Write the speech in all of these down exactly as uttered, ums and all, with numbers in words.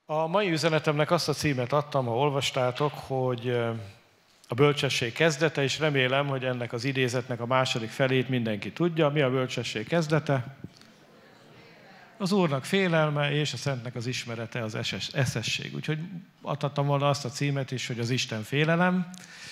A mai üzenetemnek azt a címet adtam, ha olvastátok, hogy a bölcsesség kezdete, és remélem, hogy ennek az idézetnek a második felét mindenki tudja. Mi a bölcsesség kezdete? Az Úrnak félelme és a Szentnek az ismerete, az eszesség. Úgyhogy adhattam volna azt a címet is, hogy az Isten félelem.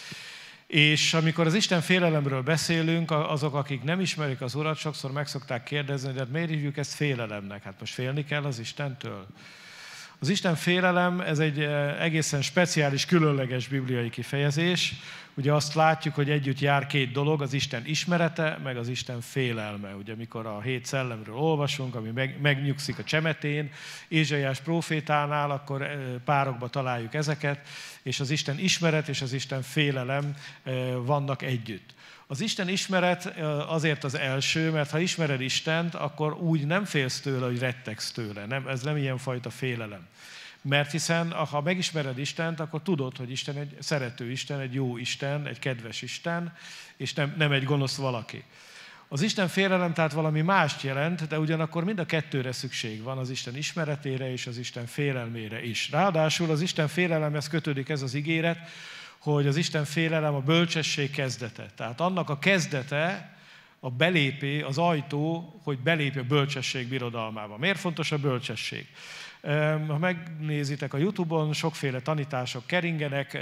És amikor az Isten félelemről beszélünk, azok, akik nem ismerik az Urat, sokszor meg szokták kérdezni, hogy hát miért hívjuk ezt félelemnek? Hát most félni kell az Istentől? Az Isten félelem, ez egy egészen speciális, különleges bibliai kifejezés. Ugye azt látjuk, hogy együtt jár két dolog, az Isten ismerete, meg az Isten félelme. Ugye mikor a hét szellemről olvasunk, ami meg, megnyugszik a csemetén, Ézsaiás prófétánál, akkor párokba találjuk ezeket, és az Isten ismeret és az Isten félelem vannak együtt. Az Isten ismeret azért az első, mert ha ismered Istent, akkor úgy nem félsz tőle, hogy rettegsz tőle. Nem, ez nem ilyen fajta félelem. Mert hiszen, ha megismered Istent, akkor tudod, hogy Isten egy szerető Isten, egy jó Isten, egy kedves Isten, és nem, nem egy gonosz valaki. Az Isten félelem tehát valami mást jelent, de ugyanakkor mind a kettőre szükség van, az Isten ismeretére és az Isten félelmére is. Ráadásul az Isten félelemhez kötődik ez az ígéret, hogy az Isten félelem a bölcsesség kezdete. Tehát annak a kezdete, a belépé, az ajtó, hogy belépj a bölcsesség birodalmába. Miért fontos a bölcsesség? Ha megnézitek a YouTube-on, sokféle tanítások keringenek.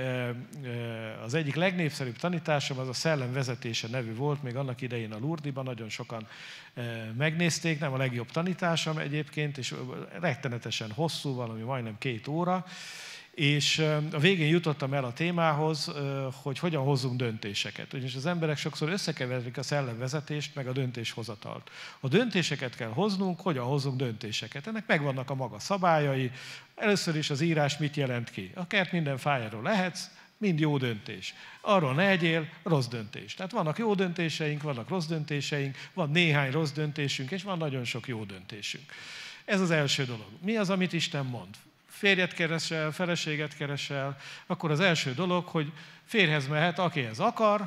Az egyik legnépszerűbb tanításom az a Szellem vezetése nevű volt, még annak idején a Lourdesban, nagyon sokan megnézték, nem a legjobb tanításom egyébként, és rettenetesen hosszú, valami majdnem két óra. És a végén jutottam el a témához, hogy hogyan hozzunk döntéseket. Ugyanis az emberek sokszor összekeverik a szellemvezetést, meg a döntéshozatalt. A döntéseket kell hoznunk, hogyan hozzunk döntéseket. Ennek megvannak a maga szabályai. Először is az írás mit jelent ki. A kert minden fájáról lehetsz, mind jó döntés. Arról ne egyél, rossz döntés. Tehát vannak jó döntéseink, vannak rossz döntéseink, van néhány rossz döntésünk, és van nagyon sok jó döntésünk. Ez az első dolog. Mi az, amit Isten mond? Férjet keresel, feleséget keresel, akkor az első dolog, hogy férjhez mehet, akihez akar,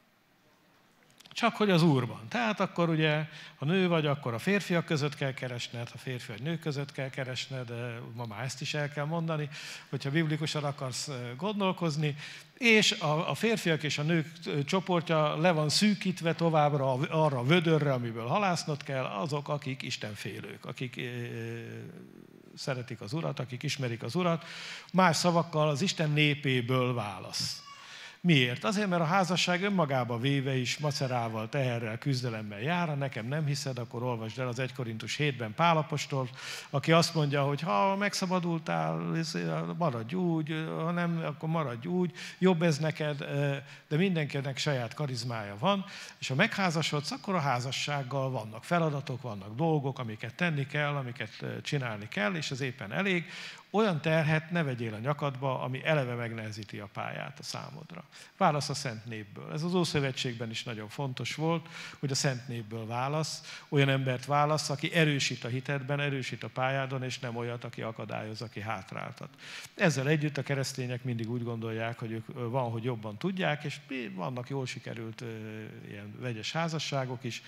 csak hogy az Úrban. Tehát akkor ugye, ha nő vagy, akkor a férfiak között kell keresned, ha férfi vagy nő között kell keresned, ma már ezt is el kell mondani, hogyha biblikusan akarsz gondolkozni, és a, a férfiak és a nők csoportja le van szűkítve továbbra arra a vödörre, amiből halásznod kell, azok, akik istenfélők, akik szeretik az Urat, akik ismerik az Urat, más szavakkal az Isten népéből válasz. Miért? Azért, mert a házasság önmagába véve is macerával, teherrel, küzdelemmel jár. Nekem nem hiszed, akkor olvasd el az egy Korintus hétben Pál apostol, aki azt mondja, hogy ha megszabadultál, maradj úgy, ha nem, akkor maradj úgy, jobb ez neked, de mindenkinek saját karizmája van, és ha megházasodsz, akkor a házassággal vannak feladatok, vannak dolgok, amiket tenni kell, amiket csinálni kell, és ez éppen elég. Olyan terhet ne vegyél a nyakadba, ami eleve megnehezíti a pályát a számodra. Válasz a szent népből. Ez az Ószövetségben is nagyon fontos volt, hogy a szent népből válasz, olyan embert válasz, aki erősít a hitedben, erősít a pályádon, és nem olyat, aki akadályoz, aki hátráltat. Ezzel együtt a keresztények mindig úgy gondolják, hogy ők van, hogy jobban tudják, és vannak jól sikerült ilyen vegyes házasságok is,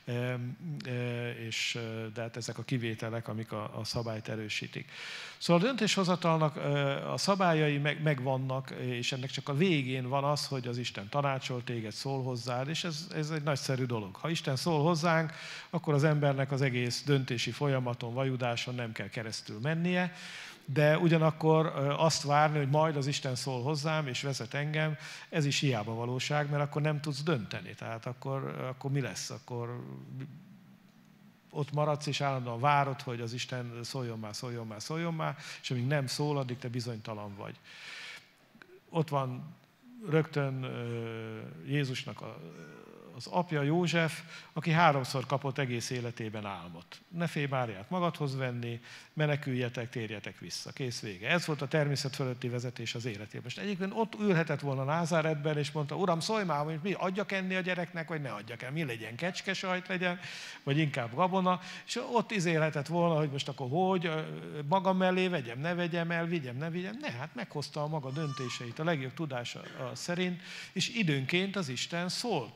és, de hát ezek a kivételek, amik a, a szabályt erősítik. Szóval a döntéshozatalnak a szabályai meg, megvannak, és ennek csak a végén van az, hogy az Isten tanácsol téged, szól hozzád, és ez, ez egy nagyszerű dolog. Ha Isten szól hozzánk, akkor az embernek az egész döntési folyamaton, vajudáson nem kell keresztül mennie, de ugyanakkor azt várni, hogy majd az Isten szól hozzám, és vezet engem, ez is hiába valóság, mert akkor nem tudsz dönteni. Tehát akkor, akkor mi lesz? Akkor ott maradsz, és állandóan várod, hogy az Isten szóljon már, szóljon már, szóljon már, és amíg nem szól, addig te bizonytalan vagy. Ott van rögtön Jézusnak a, az apja, József, aki háromszor kapott egész életében álmot. Ne félj Máriát magadhoz venni, meneküljetek, térjetek vissza. Kész, vége. Ez volt a természet fölötti vezetés az életében. Most egyébként ott ülhetett volna Názáretben, és mondta, Uram, szólj már, hogy mi adjak enni a gyereknek, vagy ne adjak el, mi legyen, kecskesajt legyen, vagy inkább gabona, és ott izélhetett volna, hogy most akkor hogy, magam mellé vegyem, ne vegyem el, vigyem, ne vigyem. Ne, hát meghozta a maga döntéseit a legjobb tudása szerint, és időnként az Isten szólt, és ő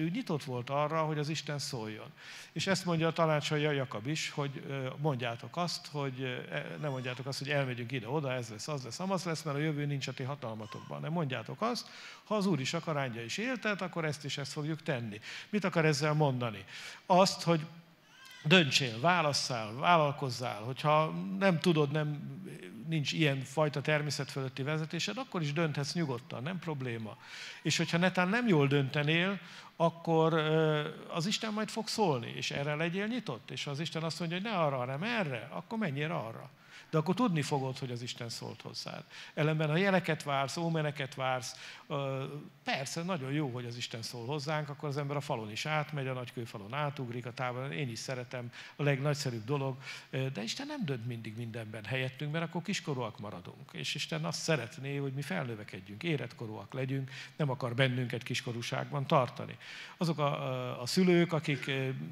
ő nyitott volt arra, hogy az Isten szóljon. És ezt mondja a tanácsolja Jakab is, hogy mondjátok azt, hogy nem mondjátok azt, hogy elmegyünk ide-oda, ez lesz, az lesz, amaz lesz, mert a jövő nincs a ti hatalmatokban. Nem mondjátok azt, ha az Úr is akar, áldja is éltet, akkor ezt is ezt fogjuk tenni. Mit akar ezzel mondani? Azt, hogy döntsél, válasszál, vállalkozzál, hogyha nem tudod, nem, nincs ilyen fajta természet fölötti vezetésed, akkor is dönthetsz nyugodtan, nem probléma. És hogyha netán nem jól döntenél, akkor az Isten majd fog szólni, és erre legyél nyitott. És ha az Isten azt mondja, hogy ne arra, hanem erre, akkor menjél arra. De akkor tudni fogod, hogy az Isten szólt hozzád. Ellenben, ha jeleket vársz, ómeneket vársz, persze, nagyon jó, hogy az Isten szól hozzánk, akkor az ember a falon is átmegy, a nagykőfalon átugrik, a távolon, én is szeretem, a legnagyszerűbb dolog, de Isten nem dönt mindig mindenben helyettünk, mert akkor kiskorúak maradunk. És Isten azt szeretné, hogy mi felnövekedjünk, éretkorúak legyünk, nem akar bennünket kiskorúságban tartani. Azok a, a, a szülők, akik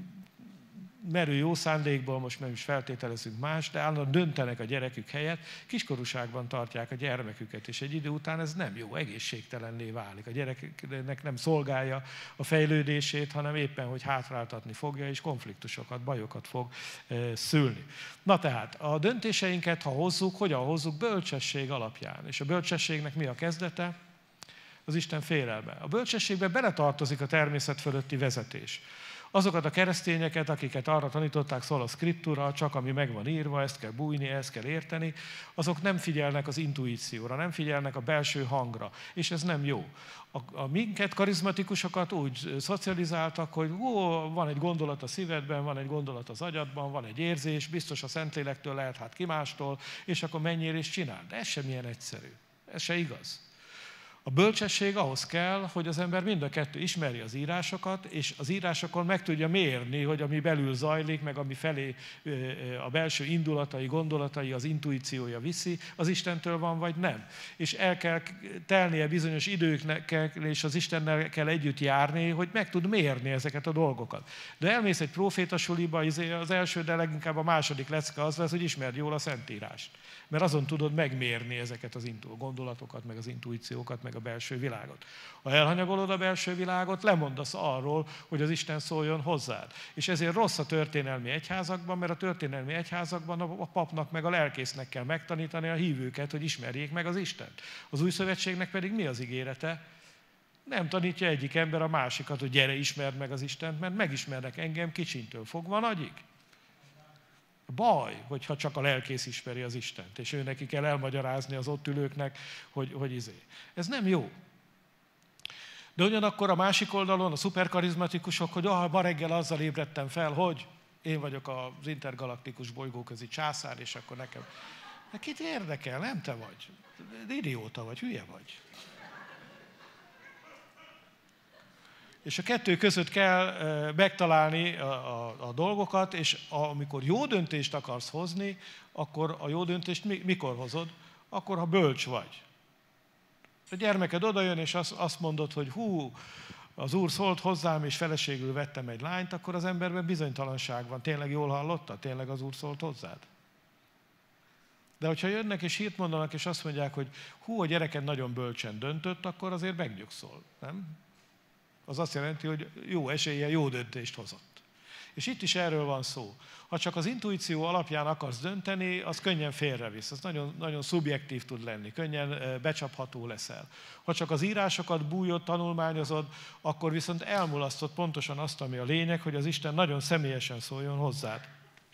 merő jó szándékból, most nem is feltételezünk más, de állandóan döntenek a gyerekük helyett, kiskorúságban tartják a gyermeküket, és egy idő után ez nem jó, egészségtelenné válik. A gyereknek nem szolgálja a fejlődését, hanem éppen, hogy hátráltatni fogja, és konfliktusokat, bajokat fog e, szülni. Na tehát, a döntéseinket, ha hozzuk, hogyan hozzuk? Bölcsesség alapján. És a bölcsességnek mi a kezdete? Az Isten félelme. A bölcsességbe beletartozik a természet fölötti vezetés. Azokat a keresztényeket, akiket arra tanították, szól a szkriptúra, csak ami meg van írva, ezt kell bújni, ezt kell érteni, azok nem figyelnek az intuícióra, nem figyelnek a belső hangra, és ez nem jó. A, a minket, karizmatikusokat úgy szocializáltak, hogy ó, van egy gondolat a szívedben, van egy gondolat az agyadban, van egy érzés, biztos a Szentlélektől lehet, hát ki mástól, és akkor menjél és csináld. De ez sem ilyen egyszerű, ez se igaz. A bölcsesség ahhoz kell, hogy az ember mind a kettő ismeri az írásokat, és az írásokon meg tudja mérni, hogy ami belül zajlik, meg ami felé a belső indulatai, gondolatai, az intuíciója viszi, az Istentől van, vagy nem. És el kell telnie bizonyos időknek, és az Istennel kell együtt járni, hogy meg tud mérni ezeket a dolgokat. De elmész egy prófétasuliba, az első, de leginkább a második lecke az lesz, hogy ismerd jól a Szentírást. Mert azon tudod megmérni ezeket az gondolatokat, meg az intuíciókat, meg a belső világot. Ha elhanyagolod a belső világot, lemondasz arról, hogy az Isten szóljon hozzád. És ezért rossz a történelmi egyházakban, mert a történelmi egyházakban a papnak meg a lelkésznek kell megtanítani a hívőket, hogy ismerjék meg az Istent. Az új szövetségnek pedig mi az ígérete? Nem tanítja egyik ember a másikat, hogy gyere, ismerd meg az Istent, mert megismernek engem kicsintől fogva nagyig. Baj, hogyha csak a lelkész ismeri az Istent, és ő neki kell elmagyarázni az ott ülőknek, hogy, hogy izé. Ez nem jó. De ugyanakkor a másik oldalon a szuperkarizmatikusok, hogy ah, ma reggel azzal ébredtem fel, hogy én vagyok az intergalaktikus bolygóközi császár, és akkor nekem... De kit érdekel? Nem te vagy. Idióta vagy, hülye vagy. És a kettő között kell megtalálni a, a, a dolgokat, és amikor jó döntést akarsz hozni, akkor a jó döntést mikor hozod? Akkor, ha bölcs vagy. A gyermeked odajön, és azt, azt mondod, hogy hú, az Úr szólt hozzám, és feleségül vettem egy lányt, akkor az emberben bizonytalanság van. Tényleg jól hallotta? Tényleg az Úr szólt hozzád? De hogyha jönnek és hírt mondanak, és azt mondják, hogy hú, a gyereked nagyon bölcsen döntött, akkor azért megnyugszol, nem? Az azt jelenti, hogy jó eséllyel jó döntést hozott. És itt is erről van szó. Ha csak az intuíció alapján akarsz dönteni, az könnyen félrevisz. Az nagyon, nagyon szubjektív tud lenni, könnyen becsapható leszel. Ha csak az írásokat bújod, tanulmányozod, akkor viszont elmulasztod pontosan azt, ami a lényeg, hogy az Isten nagyon személyesen szóljon hozzád.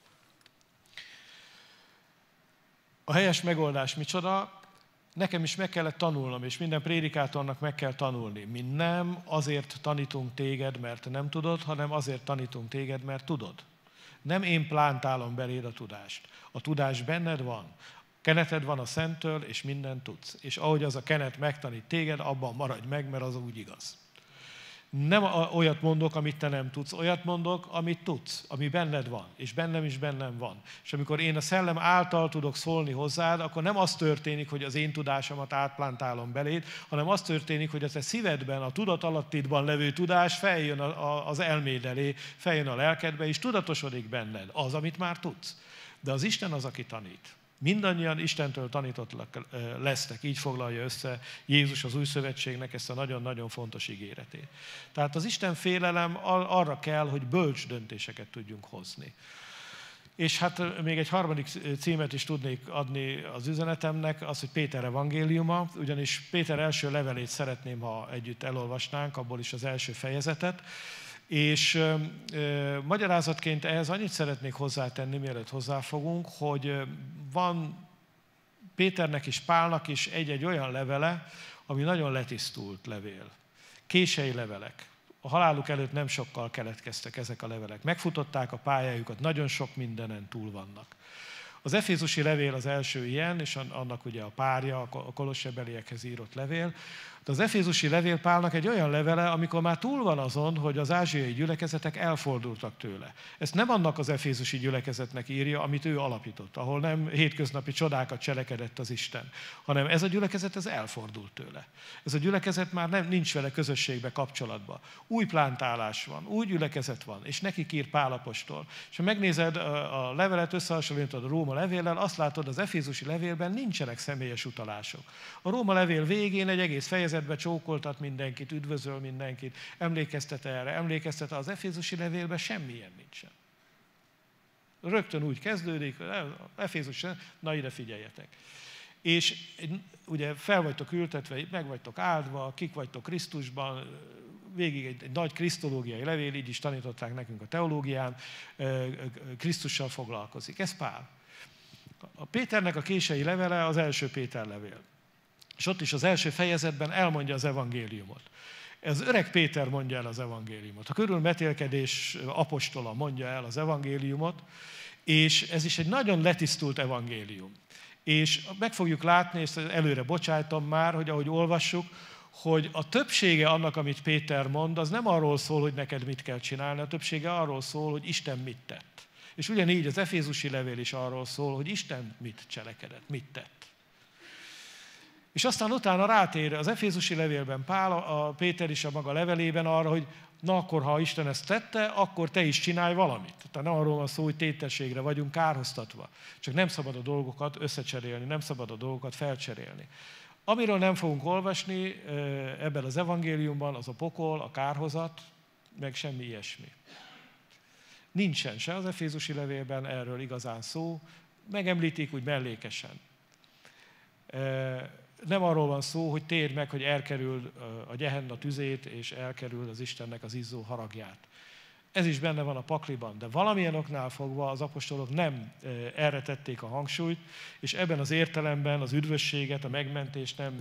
A helyes megoldás micsoda? Nekem is meg kellett tanulnom, és minden prédikátornak meg kell tanulni. Mi nem azért tanítunk téged, mert nem tudod, hanem azért tanítunk téged, mert tudod. Nem én plántálom beléd a tudást. A tudás benned van. Keneted van a Szenttől, és mindent tudsz. És ahogy az a kenet megtanít téged, abban maradj meg, mert az úgy igaz. Nem olyat mondok, amit te nem tudsz, olyat mondok, amit tudsz, ami benned van, és bennem is bennem van. És amikor én a szellem által tudok szólni hozzád, akkor nem az történik, hogy az én tudásomat átplántálom beléd, hanem az történik, hogy a te szívedben, a tudatalattidban levő tudás feljön az elméd elé, feljön a lelkedbe, és tudatosodik benned az, amit már tudsz. De az Isten az, aki tanít. Mindannyian Istentől tanítottak lesztek, így foglalja össze Jézus az új szövetségnek ezt a nagyon-nagyon fontos ígéretét. Tehát az Isten félelem arra kell, hogy bölcs döntéseket tudjunk hozni. És hát még egy harmadik címet is tudnék adni az üzenetemnek, az, hogy Péter evangéliuma, ugyanis Péter első levelét szeretném, ha együtt elolvasnánk, abból is az első fejezetet. És ö, ö, magyarázatként ehhez annyit szeretnék hozzátenni, mielőtt hozzáfogunk, hogy van Péternek és Pálnak is egy-egy olyan levele, ami nagyon letisztult levél. Kései levelek. A haláluk előtt nem sokkal keletkeztek ezek a levelek. Megfutották a pályájukat, nagyon sok mindenen túl vannak. Az efézusi levél az első ilyen, és annak ugye a párja, a kolossebeliekhez írott levél. De az efézusi levél Pálnak egy olyan levele, amikor már túl van azon, hogy az ázsiai gyülekezetek elfordultak tőle. Ezt nem annak az efézusi gyülekezetnek írja, amit ő alapított, ahol nem hétköznapi csodákat cselekedett az Isten, hanem ez a gyülekezet ez elfordult tőle. Ez a gyülekezet már nem, nincs vele közösségbe, kapcsolatban. Új plántálás van, új gyülekezet van, és nekik ír Pál apostol. És ha megnézed a levelet, összehasonlítod a Róma levéllel, azt látod, az efézusi levélben nincsenek személyes utalások. A Róma levél végén egy egész fejezetbe csókoltat mindenkit, üdvözöl mindenkit, emlékeztet erre, emlékeztet, az efézusi levélben semmilyen nincsen. Rögtön úgy kezdődik, Efézus, na ide figyeljetek. És ugye fel vagytok ültetve, meg vagytok áldva, kik vagytok Krisztusban, végig egy, egy nagy krisztológiai levél, így is tanították nekünk a teológián, Krisztussal foglalkozik. Ez Pál. A Péternek a kései levele az első Péter levél. És ott is az első fejezetben elmondja az evangéliumot. Ez öreg Péter mondja el az evangéliumot. A körülmetélkedés apostola mondja el az evangéliumot, és ez is egy nagyon letisztult evangélium. És meg fogjuk látni, és előre bocsájtom már, hogy ahogy olvassuk, hogy a többsége annak, amit Péter mond, az nem arról szól, hogy neked mit kell csinálni, a többsége arról szól, hogy Isten mit tett. És ugyanígy az efézusi levél is arról szól, hogy Isten mit cselekedett, mit tett. És aztán utána rátér az efézusi levélben Pál, a Péter is a maga levelében arra, hogy na akkor, ha Isten ezt tette, akkor te is csinálj valamit. Tehát nem arról van szó, hogy tétességre vagyunk kárhoztatva. Csak nem szabad a dolgokat összecserélni, nem szabad a dolgokat felcserélni. Amiről nem fogunk olvasni ebben az evangéliumban, az a pokol, a kárhozat, meg semmi ilyesmi. Nincsen se az efézusi levélben erről igazán szó, megemlítik úgy mellékesen. Nem arról van szó, hogy térj meg, hogy elkerül a Gehenna tüzét, és elkerül az Istennek az izzó haragját. Ez is benne van a pakliban, de valamilyen oknál fogva az apostolok nem erre tették a hangsúlyt, és ebben az értelemben az üdvösséget, a megmentést nem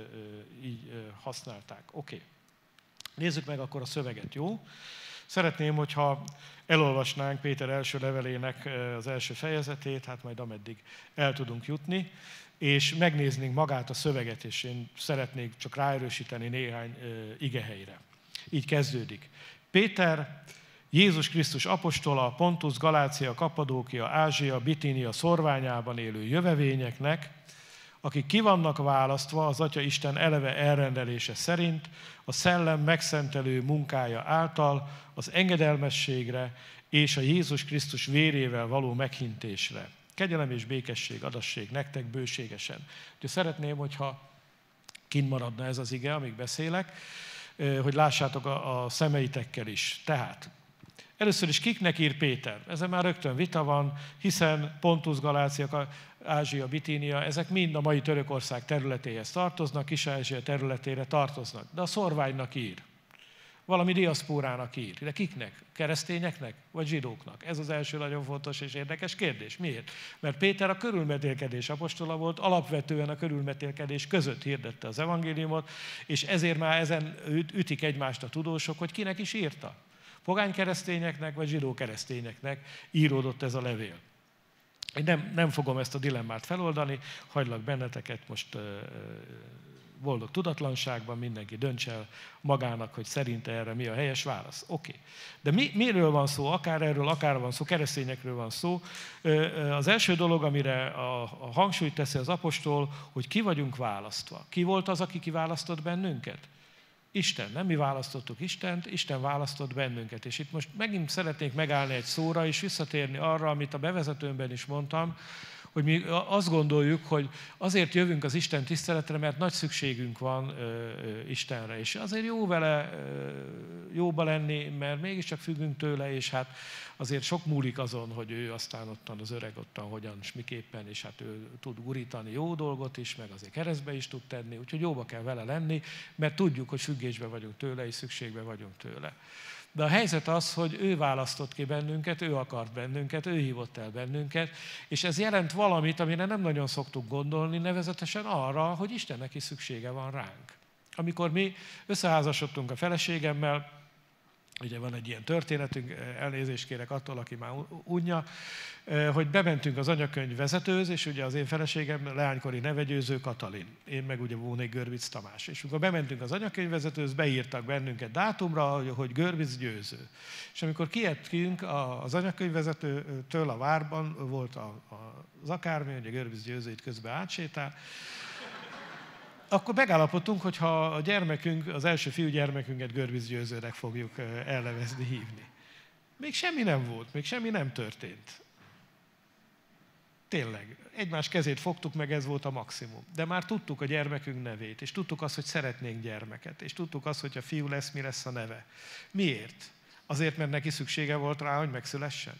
így használták. Oké. Okay. Nézzük meg akkor a szöveget, jó? Szeretném, hogyha elolvasnánk Péter első levelének az első fejezetét, hát majd ameddig el tudunk jutni, és megnéznénk magát a szöveget, és én szeretnék csak ráerősíteni néhány igehelyre. Így kezdődik. Péter, Jézus Krisztus apostola, Pontus, Galácia, Kappadókia, Ázsia, Bitínia szorványában élő jövevényeknek, akik ki vannak választva az Atya Isten eleve elrendelése szerint, a szellem megszentelő munkája által, az engedelmességre és a Jézus Krisztus vérével való meghintésre. Kegyelem és békesség adassék nektek bőségesen. Úgyhogy szeretném, hogyha kint maradna ez az ige, amíg beszélek, hogy lássátok a, a szemeitekkel is. Tehát, először is kiknek ír Péter? Ezen már rögtön vita van, hiszen Pontus, Galácia, Ázsia, Bitínia, ezek mind a mai Törökország területéhez tartoznak, Kis-Ázsia területére tartoznak, de a szorványnak ír. Valami diaszpórának ír. De kiknek? Keresztényeknek? Vagy zsidóknak? Ez az első nagyon fontos és érdekes kérdés. Miért? Mert Péter a körülmetélkedés apostola volt, alapvetően a körülmetélkedés között hirdette az evangéliumot, és ezért már ezen ütik egymást a tudósok, hogy kinek is írta. Pogány keresztényeknek vagy zsidó keresztényeknek íródott ez a levél. Én nem, nem fogom ezt a dilemmát feloldani, hagylak benneteket most boldog tudatlanságban, mindenki dönts el magának, hogy szerinte erre mi a helyes válasz. Oké. Okay. De mi, miről van szó? Akár erről, akár van szó, keresztényekről van szó. Az első dolog, amire a, a hangsúlyt teszi az apostol, hogy ki vagyunk választva. Ki volt az, aki kiválasztott bennünket? Isten. Nem mi választottuk Istent, Isten választott bennünket. És itt most megint szeretnék megállni egy szóra, és visszatérni arra, amit a bevezetőmben is mondtam, hogy mi azt gondoljuk, hogy azért jövünk az Isten tiszteletre, mert nagy szükségünk van ö, ö, Istenre, és azért jó vele ö, jóba lenni, mert mégiscsak függünk tőle, és hát azért sok múlik azon, hogy ő aztán ottan az öreg ottan hogyan, és miképpen, és hát ő tud gurítani jó dolgot is, meg azért keresztbe is tud tenni, úgyhogy jóba kell vele lenni, mert tudjuk, hogy függésben vagyunk tőle, és szükségben vagyunk tőle. De a helyzet az, hogy ő választott ki bennünket, ő akart bennünket, ő hívott el bennünket, és ez jelent valamit, amire nem nagyon szoktuk gondolni, nevezetesen arra, hogy Istennek is szüksége van ránk. Amikor mi összeházasodtunk a feleségemmel, ugye van egy ilyen történetünk, elnézést kérek attól, aki már unja, hogy bementünk az anyakönyv vezetőhöz, és ugye az én feleségem leánykori neve Győző Katalin, én meg ugye Vónék Görbic Tamás. És amikor bementünk az anyakönyv vezetőhöz, beírtak bennünket dátumra, hogy Görbic Győző. És amikor kijöttünk az anyakönyv vezetőtől a várban, volt a, a, az akármi, ugye Görbic Győző itt közben átsétál, akkor megállapodtunk, hogy ha a gyermekünk, az első fiúgyermekünket Görbic Győzőnek fogjuk elnevezni, hívni. Még semmi nem volt, még semmi nem történt. Tényleg, egymás kezét fogtuk meg, ez volt a maximum. De már tudtuk a gyermekünk nevét, és tudtuk azt, hogy szeretnénk gyermeket, és tudtuk azt, hogy ha fiú lesz, mi lesz a neve. Miért? Azért, mert neki szüksége volt rá, hogy megszülessen.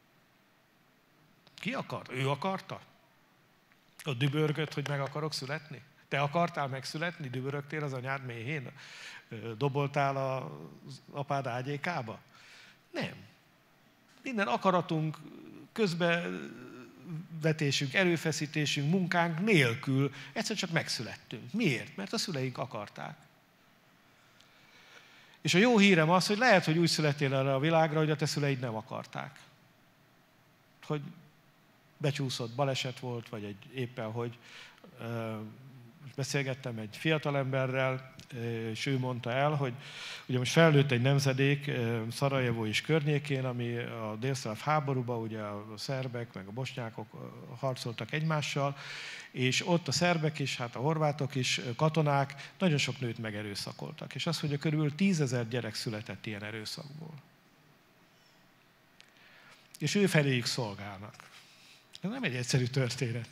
Ki akart? Ő akarta? Ott dübörgött, hogy meg akarok születni? Te akartál megszületni, dübörögtél az anyád méhén? Doboltál az apád ágyékába? Nem. Minden akaratunk, közbevetésünk, erőfeszítésünk, munkánk nélkül egyszer csak megszülettünk. Miért? Mert a szüleink akarták. És a jó hírem az, hogy lehet, hogy úgy születtél erre a világra, hogy a te szüleid nem akarták. Hogy becsúszott, baleset volt, vagy egy éppen, hogy beszélgettem egy fiatalemberrel, és ő mondta el, hogy ugye most felnőtt egy nemzedék Szarajevó is környékén, ami a délszláv háborúban, ugye a szerbek meg a bosnyákok harcoltak egymással, és ott a szerbek is, hát a horvátok is, katonák nagyon sok nőt megerőszakoltak. És azt mondja, körülbelül tízezer gyerek született ilyen erőszakból. És ő feléjük szolgálnak. Ez nem egy egyszerű történet.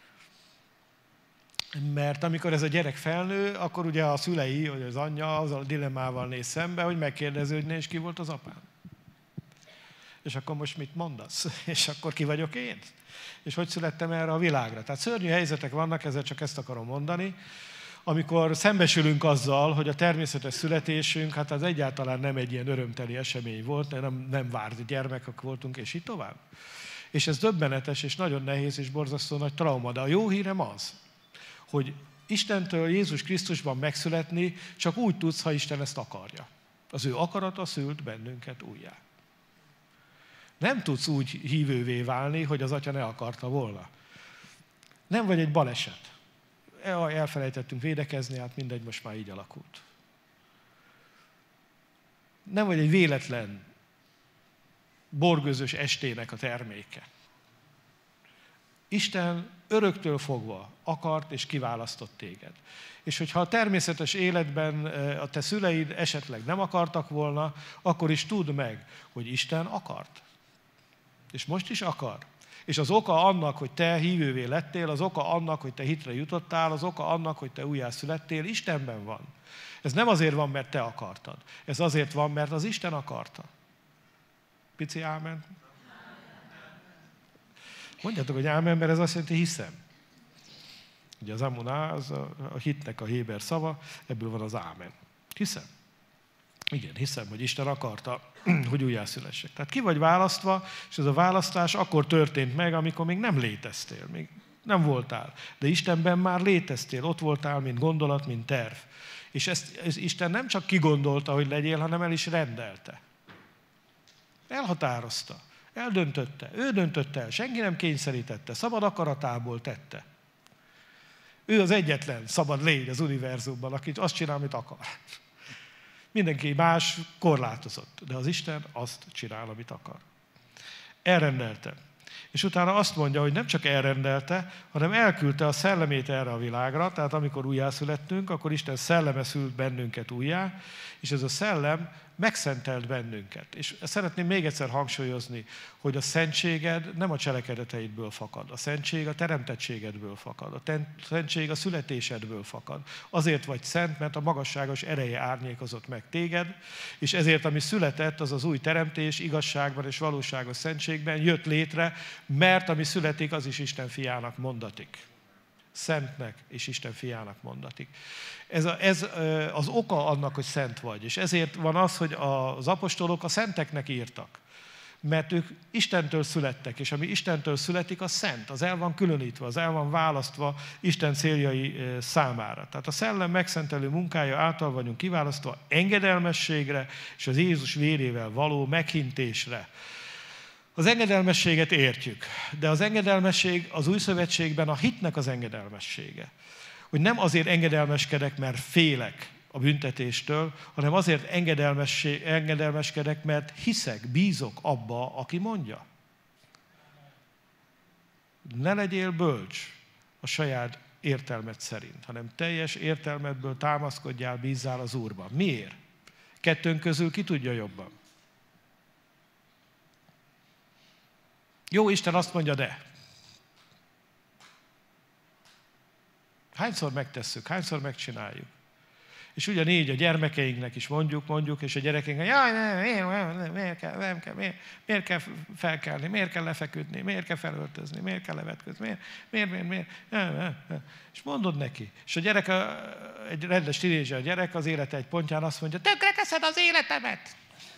Mert amikor ez a gyerek felnő, akkor ugye a szülei, vagy az anyja azzal a dilemmával néz szembe, hogy megkérdezi, hogy ne is ki volt az apám. És akkor most mit mondasz? És akkor ki vagyok én? És hogy születtem erre a világra? Tehát szörnyű helyzetek vannak, ezzel csak ezt akarom mondani, amikor szembesülünk azzal, hogy a természetes születésünk, hát az egyáltalán nem egy ilyen örömteli esemény volt, nem, nem várt gyermekek voltunk, és így tovább. És ez döbbenetes, és nagyon nehéz, és borzasztó nagy trauma. De a jó hírem az, hogy Istentől, Jézus Krisztusban megszületni csak úgy tudsz, ha Isten ezt akarja. Az ő akarata szült bennünket újjá. Nem tudsz úgy hívővé válni, hogy az atya ne akarta volna. Nem vagy egy baleset. Elfelejtettünk védekezni, hát mindegy, most már így alakult. Nem vagy egy véletlen, borgözös estének a terméke. Isten öröktől fogva akart és kiválasztott téged. És hogyha a természetes életben a te szüleid esetleg nem akartak volna, akkor is tudd meg, hogy Isten akart. És most is akar. És az oka annak, hogy te hívővé lettél, az oka annak, hogy te hitre jutottál, az oka annak, hogy te újjászülettél, Istenben van. Ez nem azért van, mert te akartad. Ez azért van, mert az Isten akarta. Pici ámen. Mondjátok, hogy ámen, mert ez azt jelenti, hiszem. Ugye az amuná, az a, a hitnek a héber szava, ebből van az ámen. Hiszem. Igen, hiszem, hogy Isten akarta, hogy újjászülessek. Tehát ki vagy választva, és ez a választás akkor történt meg, amikor még nem léteztél, még nem voltál. De Istenben már léteztél, ott voltál, mint gondolat, mint terv. És ezt, ezt Isten nem csak kigondolta, hogy legyél, hanem el is rendelte. Elhatározta. Eldöntötte, ő döntötte el, senki nem kényszerítette, szabad akaratából tette. Ő az egyetlen szabad lény az univerzumban, aki azt csinál, amit akar. Mindenki más korlátozott, de az Isten azt csinál, amit akar. Elrendelte. És utána azt mondja, hogy nem csak elrendelte, hanem elküldte a szellemét erre a világra, tehát amikor újjászülettünk, akkor Isten szelleme szült bennünket újjá, és ez a szellem megszentelt bennünket. És szeretném még egyszer hangsúlyozni, hogy a szentséged nem a cselekedeteidből fakad. A szentség a teremtettségedből fakad. A szentség a születésedből fakad. Azért vagy szent, mert a magasságos ereje árnyékozott meg téged, és ezért, ami született, az az új teremtés, igazságban és valóságos szentségben jött létre, mert ami születik, az is Isten fiának mondatik. Szentnek és Isten fiának mondatik. Ez, a, ez az oka annak, hogy szent vagy. És ezért van az, hogy az apostolok a szenteknek írtak. Mert ők Istentől születtek, és ami Istentől születik, az szent. Az el van különítve, az el van választva Isten céljai számára. Tehát a szellem megszentelő munkája által vagyunk kiválasztva engedelmességre és az Jézus vérével való meghintésre. Az engedelmességet értjük, de az engedelmesség az új szövetségben a hitnek az engedelmessége. Hogy nem azért engedelmeskedek, mert félek a büntetéstől, hanem azért engedelmeskedek, mert hiszek, bízok abba, aki mondja. Ne legyél bölcs a saját értelmed szerint, hanem teljes értelmedből támaszkodjál, bízzál az Úrban. Miért? Kettőnk közül ki tudja jobban? Jó, Isten azt mondja, de. Hányszor megtesszük, hányszor megcsináljuk? És ugyanígy a gyermekeinknek is mondjuk, mondjuk, és a gyerekeinknek, jaj, nem, miért, nem, miért kell, nem kell, miért, miért kell felkelni, miért kell lefeküdni, miért kell felöltözni, miért kell levetközni, miért, miért, miért, miért, nem, nem, nem. És mondod neki. És a gyerek, egy rendes tínézser gyerek az élete egy pontján azt mondja, tönkre teszed az életemet.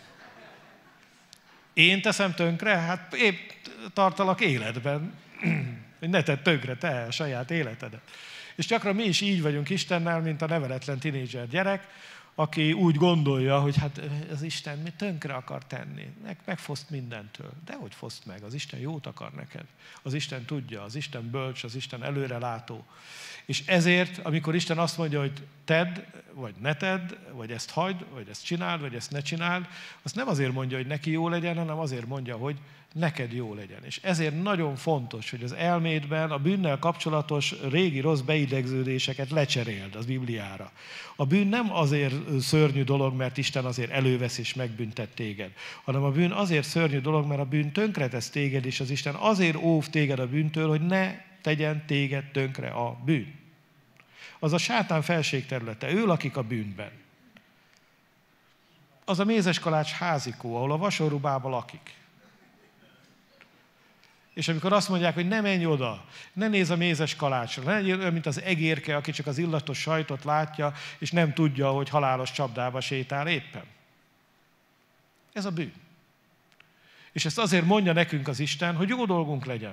Én teszem tönkre? Hát épp tartalak életben, hogy ne tedd tönkre te a saját életedet. És gyakran mi is így vagyunk Istennel, mint a neveletlen tinédzser gyerek, aki úgy gondolja, hogy hát az Isten mit tönkre akar tenni, meg, megfoszt mindentől. Dehogy foszt meg, az Isten jót akar neked. Az Isten tudja, az Isten bölcs, az Isten előrelátó. És ezért, amikor Isten azt mondja, hogy tedd, vagy ne tedd, vagy ezt hagyd, vagy ezt csináld, vagy ezt ne csináld, azt nem azért mondja, hogy neki jó legyen, hanem azért mondja, hogy neked jó legyen. És ezért nagyon fontos, hogy az elmédben a bűnnel kapcsolatos régi rossz beidegződéseket lecseréld az Bibliára. A bűn nem azért szörnyű dolog, mert Isten azért elővesz és megbüntet téged, hanem a bűn azért szörnyű dolog, mert a bűn tönkretesz téged, és az Isten azért óv téged a bűntől, hogy ne tegyen téged tönkre a bűn. Az a sátán felségterülete, ő lakik a bűnben. Az a mézeskalács házikó, ahol a vasorrubába lakik. És amikor azt mondják, hogy ne menj oda, ne nézz a mézes kalácsra, ne legyél olyan, mint az egérke, aki csak az illatos sajtot látja, és nem tudja, hogy halálos csapdába sétál éppen. Ez a bűn. És ezt azért mondja nekünk az Isten, hogy jó dolgunk legyen.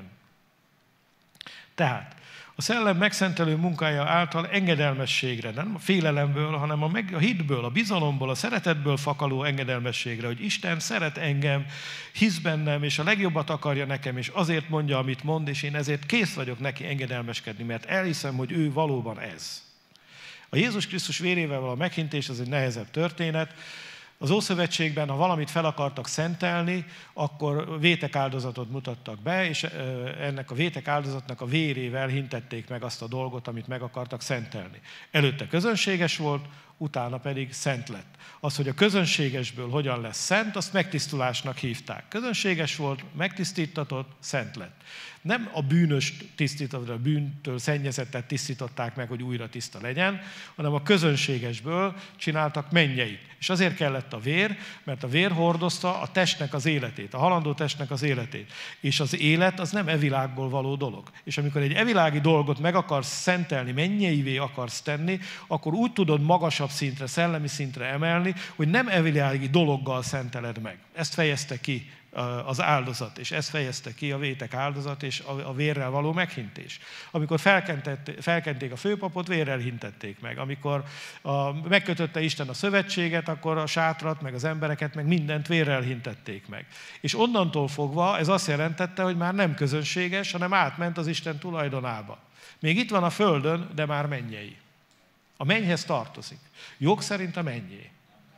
Tehát a szellem megszentelő munkája által engedelmességre, nem a félelemből, hanem a, meg, a hitből, a bizalomból, a szeretetből fakadó engedelmességre, hogy Isten szeret engem, hisz bennem, és a legjobbat akarja nekem, és azért mondja, amit mond, és én ezért kész vagyok neki engedelmeskedni, mert elhiszem, hogy ő valóban ez. A Jézus Krisztus vérével való meghintés az egy nehezebb történet. Az Ószövetségben, ha valamit fel akartak szentelni, akkor vétek áldozatot mutattak be, és ennek a vétek áldozatnak a vérével hintették meg azt a dolgot, amit meg akartak szentelni. Előtte közönséges volt, utána pedig szent lett. Az, hogy a közönségesből hogyan lesz szent, azt megtisztulásnak hívták. Közönséges volt, megtisztítatott, szent lett. Nem a bűnös tisztítatott, a bűntől szennyezettet tisztították meg, hogy újra tiszta legyen, hanem a közönségesből csináltak mennyeit. És azért kellett a vér, mert a vér hordozta a testnek az életét, a halandó testnek az életét. És az élet az nem evilágból való dolog. És amikor egy evilági dolgot meg akarsz szentelni, mennyeivé akarsz tenni, akkor úgy tudod magasabb szintre, szellemi szintre emelni, hogy nem evilági dologgal szenteled meg. Ezt fejezte ki az áldozat, és ezt fejezte ki a vétek áldozat, és a vérrel való meghintés. Amikor felkenték a főpapot, vérrel hintették meg. Amikor a, megkötötte Isten a szövetséget, akkor a sátrat, meg az embereket, meg mindent vérrel hintették meg. És onnantól fogva ez azt jelentette, hogy már nem közönséges, hanem átment az Isten tulajdonába. Még itt van a földön, de már mennyei. A mennyhez tartozik. Jog szerint a mennyé.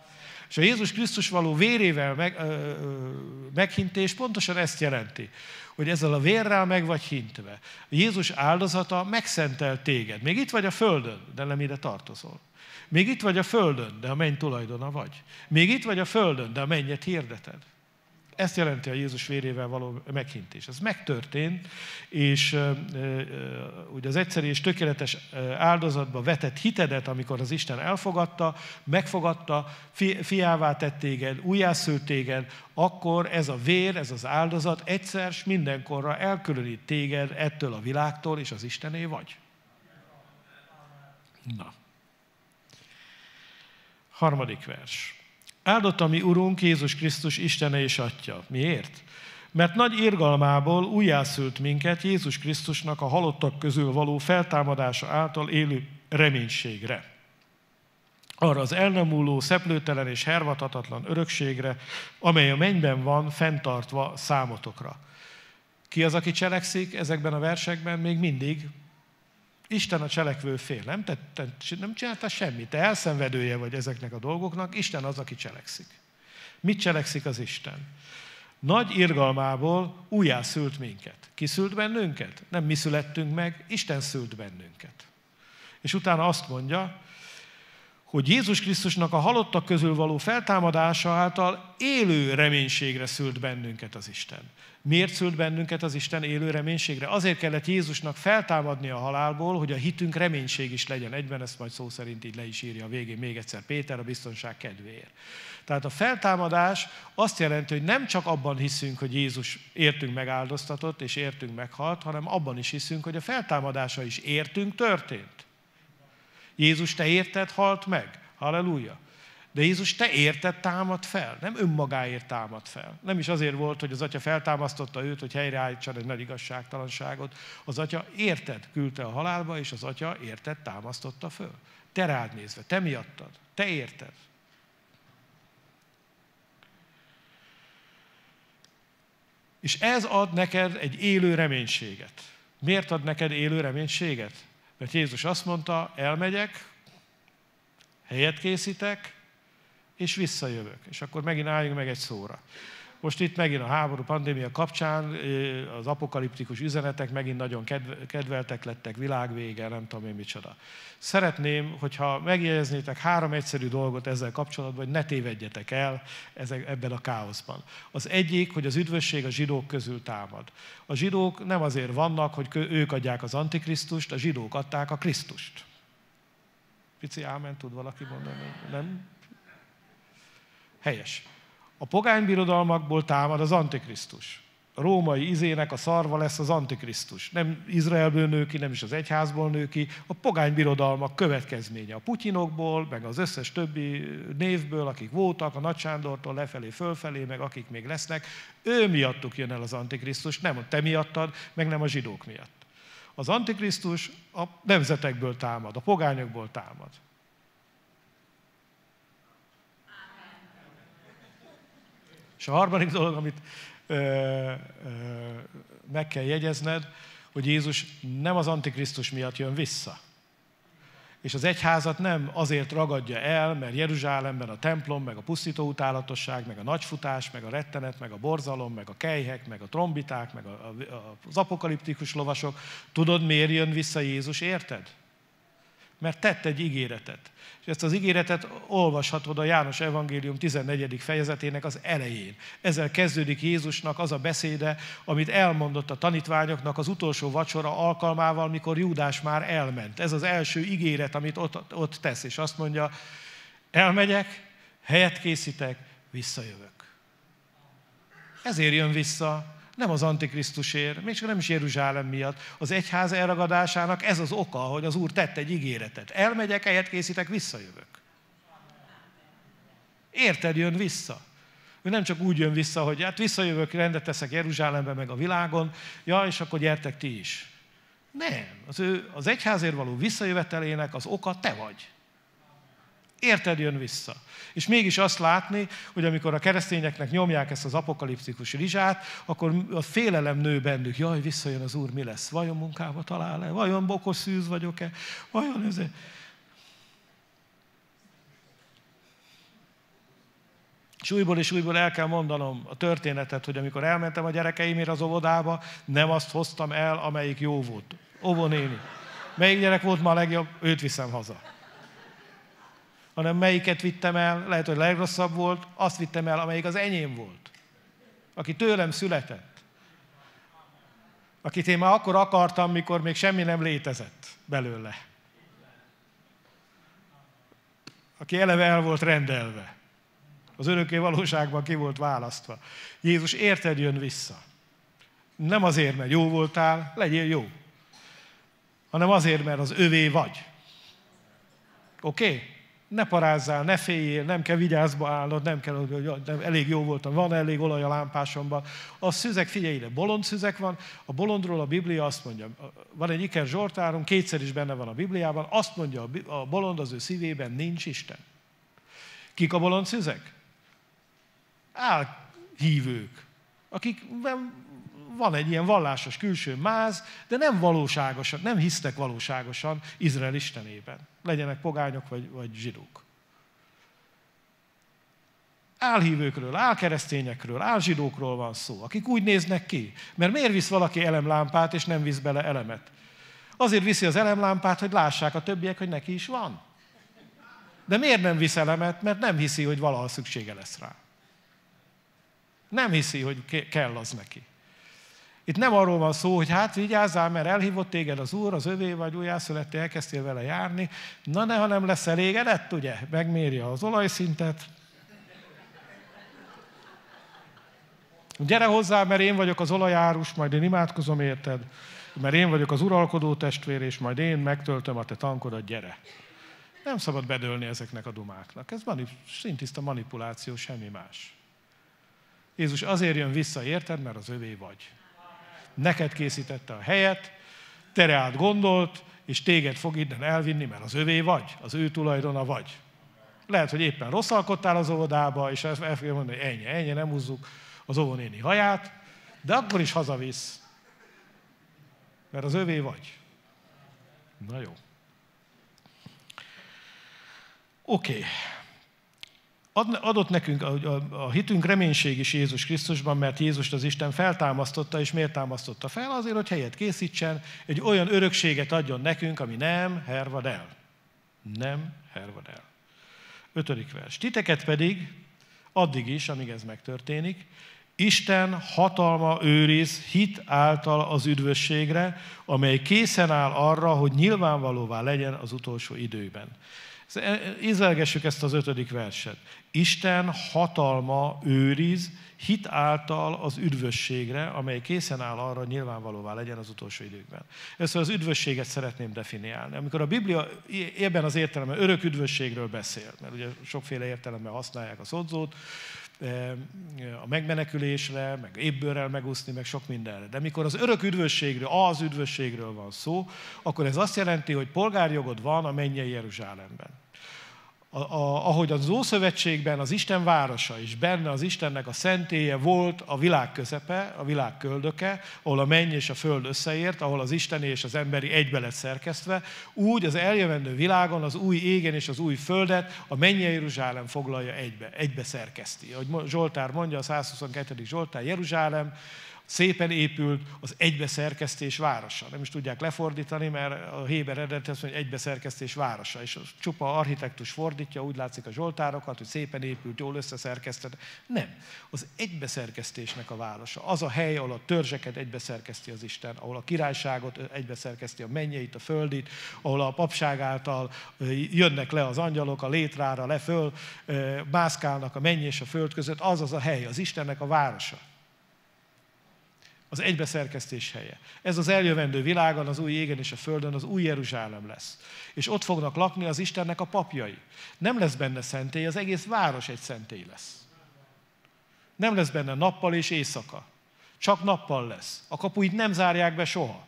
És a Jézus Krisztus való vérével meg, ö, ö, meghintés pontosan ezt jelenti, hogy ezzel a vérrel meg vagy hintve. A Jézus áldozata megszentel téged. Még itt vagy a földön, de nem ide tartozol. Még itt vagy a földön, de a menny tulajdona vagy. Még itt vagy a földön, de a mennyet hirdeted. Ezt jelenti a Jézus vérével való meghintés. Ez megtörtént, és uh, uh, ugye az egyszerű és tökéletes áldozatba vetett hitedet, amikor az Isten elfogadta, megfogadta, fi, fiává tett téged, újjászült téged, akkor ez a vér, ez az áldozat egyszer s mindenkorra elkülönít téged ettől a világtól, és az Istené vagy. Na. Harmadik vers. Áldott a mi Urunk Jézus Krisztus Istene és Atya. Miért? Mert nagy irgalmából újjászült minket Jézus Krisztusnak a halottak közül való feltámadása által élő reménységre. Arra az el nem múló, szeplőtelen és hervadhatatlan örökségre, amely a mennyben van fenntartva számotokra. Ki az, aki cselekszik ezekben a versekben? Még mindig Isten a cselekvő fél. Nem, te, te nem csináltál semmit. Te elszenvedője vagy ezeknek a dolgoknak. Isten az, aki cselekszik. Mit cselekszik az Isten? Nagy irgalmából újjászült minket. Ki szült bennünket? Nem mi születtünk meg, Isten szült bennünket. És utána azt mondja, hogy Jézus Krisztusnak a halottak közül való feltámadása által élő reménységre szült bennünket az Isten. Miért szült bennünket az Isten élő reménységre? Azért kellett Jézusnak feltámadni a halálból, hogy a hitünk reménység is legyen egyben, ezt majd szó szerint így le is írja a végén még egyszer Péter a biztonság kedvéért. Tehát a feltámadás azt jelenti, hogy nem csak abban hiszünk, hogy Jézus értünk megáldoztatott és értünk meghalt, hanem abban is hiszünk, hogy a feltámadása is értünk történt. Jézus te érted, halt meg. Halleluja. De Jézus te érted, támad fel. Nem önmagáért támad fel. Nem is azért volt, hogy az Atya feltámasztotta őt, hogy helyreállítson egy nagy igazságtalanságot. Az Atya érted küldte a halálba, és az Atya érted támasztotta föl. Te rád nézve, te miattad, te érted. És ez ad neked egy élő reménységet. Miért ad neked élő reménységet? Mert Jézus azt mondta, elmegyek, helyet készítek, és visszajövök. És akkor megint álljunk meg egy szóra. Most itt megint a háború, pandémia kapcsán az apokaliptikus üzenetek megint nagyon kedveltek lettek, világvége, nem tudom én micsoda. Szeretném, hogyha megjegyeznétek három egyszerű dolgot ezzel kapcsolatban, hogy ne tévedjetek el ebben a káoszban. Az egyik, hogy az üdvösség a zsidók közül támad. A zsidók nem azért vannak, hogy ők adják az antikrisztust, a zsidók adták a Krisztust. Pici ámen tud valaki mondani? Nem? Helyes. A pogány birodalmakból támad az antikrisztus. A római izének a szarva lesz az antikrisztus. Nem Izraelből nő ki, nem is az egyházból nő ki, a pogány birodalmak következménye. A putyinokból, meg az összes többi névből, akik voltak, a Nagy Sándortól lefelé, fölfelé, meg akik még lesznek, ő miattuk jön el az antikrisztus, nem a te miattad, meg nem a zsidók miatt. Az antikrisztus a nemzetekből támad, a pogányokból támad. És a harmadik dolog, amit ö, ö, meg kell jegyezned, hogy Jézus nem az antikrisztus miatt jön vissza. És az egyházat nem azért ragadja el, mert Jeruzsálemben a templom, meg a pusztító utálatosság, meg a nagyfutás, meg a rettenet, meg a borzalom, meg a kelyhek, meg a trombiták, meg a, a, az apokaliptikus lovasok. Tudod, miért jön vissza Jézus, érted? Mert tett egy ígéretet. És ezt az ígéretet olvashatod a János evangélium tizennegyedik fejezetének az elején. Ezzel kezdődik Jézusnak az a beszéde, amit elmondott a tanítványoknak az utolsó vacsora alkalmával, mikor Júdás már elment. Ez az első ígéret, amit ott, ott tesz, és azt mondja, elmegyek, helyet készítek, visszajövök. Ezért jön vissza. Nem az antikrisztusért, még csak nem is Jeruzsálem miatt. Az egyház elragadásának ez az oka, hogy az Úr tett egy ígéretet. Elmegyek, helyet készítek, visszajövök. Érted, jön vissza. Ő nem csak úgy jön vissza, hogy hát visszajövök, rendet teszek Jeruzsálemben, meg a világon, ja, és akkor gyertek ti is. Nem. Az, ő, az egyházért való visszajövetelének az oka te vagy. Érted, jön vissza. És mégis azt látni, hogy amikor a keresztényeknek nyomják ezt az apokaliptikus rizsát, akkor a félelem nő bennük. Jaj, visszajön az Úr, mi lesz? Vajon munkába talál-e? Vajon bokos szűz vagyok-e? Vajon ez... És újból és újból el kell mondanom a történetet, hogy amikor elmentem a gyerekeimért az óvodába, nem azt hoztam el, amelyik jó volt. Óvónéni. Melyik gyerek volt ma a legjobb? Őt viszem haza. Hanem melyiket vittem el, lehet, hogy a legrosszabb volt, azt vittem el, amelyik az enyém volt. Aki tőlem született. Akit én már akkor akartam, mikor még semmi nem létezett belőle. Aki eleve el volt rendelve. Az örökké valóságban ki volt választva. Jézus érted jön vissza. Nem azért, mert jó voltál, legyél jó. Hanem azért, mert az övé vagy. Oké? Okay? Ne parázzál, ne féljél, nem kell vigyázba állnod, nem kell, hogy nem, elég jó voltam, van elég olaj a lámpásomban. A szüzek, figyelj ide, bolond szüzek van, a bolondról a Biblia azt mondja, van egy Iker Zsoltárunk, kétszer is benne van a Bibliában, azt mondja, a bolond az ő szívében nincs Isten. Kik a bolond szüzek? Álhívők, akik van egy ilyen vallásos külső máz, de nem valóságosan, nem hisznek valóságosan Izrael istenében. Legyenek pogányok vagy, vagy zsidók. Álhívőkről, álkeresztényekről, álzsidókról van szó, akik úgy néznek ki. Mert miért visz valaki elemlámpát, és nem visz bele elemet? Azért viszi az elemlámpát, hogy lássák a többiek, hogy neki is van. De miért nem visz elemet? Mert nem hiszi, hogy valaha szüksége lesz rá. Nem hiszi, hogy kell az neki. Itt nem arról van szó, hogy hát vigyázzál, mert elhívott téged az Úr, az övé vagy, újjászülettél, elkezdtél vele járni. Na ne, ha nem lesz elégedett, ugye? Megméri az olajszintet. Gyere hozzá, mert én vagyok az olajárus, majd én imádkozom érted, mert én vagyok az uralkodó testvér, és majd én megtöltöm a te tankodat, gyere. Nem szabad bedőlni ezeknek a dumáknak. Ez manip- szintiszta manipuláció, semmi más. Jézus azért jön vissza, érted, mert az övé vagy. Neked készítette a helyet, te rád gondolt, és téged fog innen elvinni, mert az övé vagy, az ő tulajdona vagy. Lehet, hogy éppen rosszalkodtál az óvodába, és el fogja mondani, hogy ennyi, ennyi, nem húzzuk az óvónéni haját, de akkor is hazavisz, mert az övé vagy. Na jó. Oké. Okay. Adott nekünk a, a, a hitünk reménység is Jézus Krisztusban, mert Jézust az Isten feltámasztotta, és miért támasztotta fel? Azért, hogy helyet készítsen, egy olyan örökséget adjon nekünk, ami nem hervad el. Nem hervad el. Ötödik vers. Titeket pedig, addig is, amíg ez megtörténik, Isten hatalma őriz hit által az üdvösségre, amely készen áll arra, hogy nyilvánvalóvá legyen az utolsó időben. Ízlelgessük ezt az ötödik verset. Isten hatalma őriz hit által az üdvösségre, amely készen áll arra, hogy nyilvánvalóvá legyen az utolsó időkben. Ezt az üdvösséget szeretném definiálni. Amikor a Biblia ebben az értelemben örök üdvösségről beszél, mert ugye sokféle értelemben használják a szodzót, a megmenekülésre, meg ébbőrrel megúszni, meg sok mindenre. De mikor az örök üdvösségről, az üdvösségről van szó, akkor ez azt jelenti, hogy polgárjogod van a mennyei Jeruzsálemben. A, a, ahogy az Ószövetségben az Isten városa is, benne az Istennek a szentélye volt a világ közepe, a világ köldöke, ahol a menny és a föld összeért, ahol az isteni és az emberi egybe lett szerkesztve, úgy az eljövendő világon az új égen és az új földet a mennyei Jeruzsálem foglalja egybe, egybe szerkeszti. Ahogy Zsoltár mondja, a százhuszonkettő Zsoltár, Jeruzsálem szépen épült az egybeszerkesztés városa. Nem is tudják lefordítani, mert a héber eredet azt mondja, hogy egybeszerkesztés városa. És csupa architektus fordítja, úgy látszik a zsoltárokat, hogy szépen épült, jól összeszerkesztett. Nem. Az egybeszerkesztésnek a városa. Az a hely, ahol a törzseket egybeszerkeszti az Isten, ahol a királyságot egybeszerkeszti, a mennyeit, a földit, ahol a papság által jönnek le az angyalok a létrára, le föl, mászkálnak a menny és a föld között. Az az a hely, az Istennek a városa. Az egybeszerkesztés helye. Ez az eljövendő világon, az új égen és a földön az új Jeruzsálem lesz. És ott fognak lakni az Istennek a papjai. Nem lesz benne szentély, az egész város egy szentély lesz. Nem lesz benne nappal és éjszaka. Csak nappal lesz. A kapuit nem zárják be soha.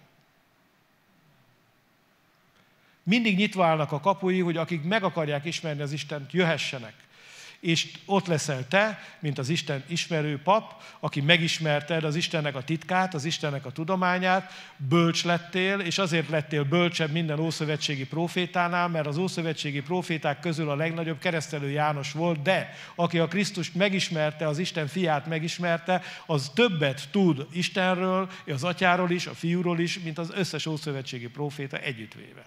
Mindig nyitva állnak a kapui, hogy akik meg akarják ismerni az Istent, jöhessenek. És ott leszel te, mint az Isten ismerő pap, aki megismerted az Istennek a titkát, az Istennek a tudományát, bölcs lettél, és azért lettél bölcsebb minden ószövetségi profétánál, mert az ószövetségi proféták közül a legnagyobb keresztelő János volt, de aki a Krisztust megismerte, az Isten fiát megismerte, az többet tud Istenről, az atyáról is, a fiúról is, mint az összes ószövetségi proféta együttvéve.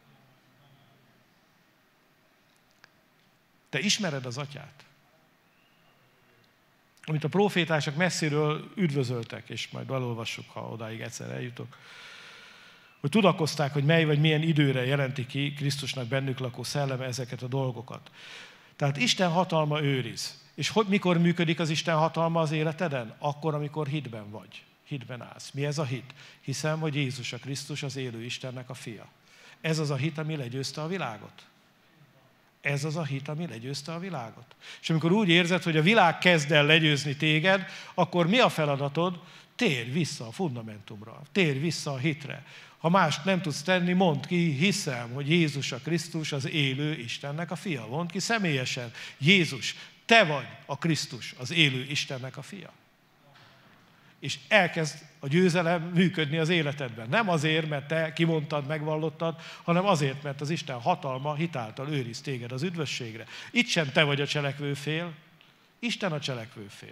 Te ismered az atyát, amit a profétások messziről üdvözöltek, és majd elolvassuk, ha odáig egyszer eljutok, hogy tudakozták, hogy mely vagy milyen időre jelenti ki Krisztusnak bennük lakó szelleme ezeket a dolgokat. Tehát Isten hatalma őriz. És hogy, mikor működik az Isten hatalma az életeden? Akkor, amikor hitben vagy, hitben állsz. Mi ez a hit? Hiszem, hogy Jézus a Krisztus az élő Istennek a fia. Ez az a hit, ami legyőzte a világot. Ez az a hit, ami legyőzte a világot. És amikor úgy érzed, hogy a világ kezd el legyőzni téged, akkor mi a feladatod? Térj vissza a fundamentumra, térj vissza a hitre. Ha mást nem tudsz tenni, mondd ki, hiszem, hogy Jézus a Krisztus az élő Istennek a fia. Mondd ki személyesen, Jézus, te vagy a Krisztus, az élő Istennek a fia. És elkezd a győzelem működni az életedben. Nem azért, mert te kimondtad, megvallottad, hanem azért, mert az Isten hatalma hitáltal őriz téged az üdvösségre. Itt sem te vagy a cselekvő fél, Isten a cselekvő fél.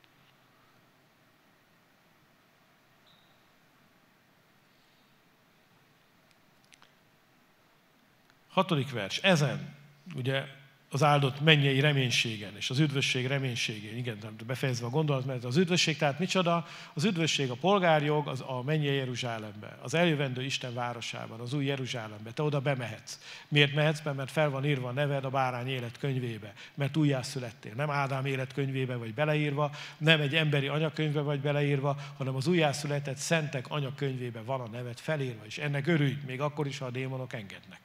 Hatodik vers. Ezen, ugye, az áldott mennyei reménységen és az üdvösség reménységén, igen, befejezve a gondolat, mert az üdvösség, tehát micsoda? Az üdvösség a polgárjog az a mennyei Jeruzsálembe, az eljövendő Isten városában, az új Jeruzsálembe. Te oda bemehetsz. Miért mehetsz? Mert fel van írva a neved a bárány életkönyvébe, mert újjászülettél. Nem Ádám életkönyvébe vagy beleírva, nem egy emberi anyakönyvbe vagy beleírva, hanem az újjászületett szentek anyakönyvébe van a neved felírva, és ennek örülj, még akkor is, ha a démonok engednek.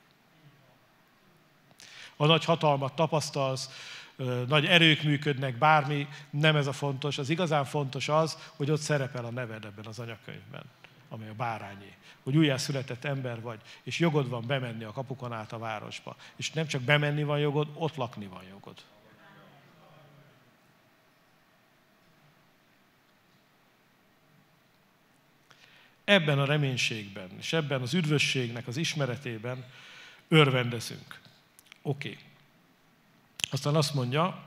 A nagy hatalmat tapasztalsz, nagy erők működnek, bármi, nem ez a fontos. Az igazán fontos az, hogy ott szerepel a neved ebben az anyakönyvben, amely a bárányé. Hogy újjászületett ember vagy, és jogod van bemenni a kapukon át a városba. És nem csak bemenni van jogod, ott lakni van jogod. Ebben a reménységben, és ebben az üdvösségnek az ismeretében örvendezünk. Oké. Okay. Aztán azt mondja,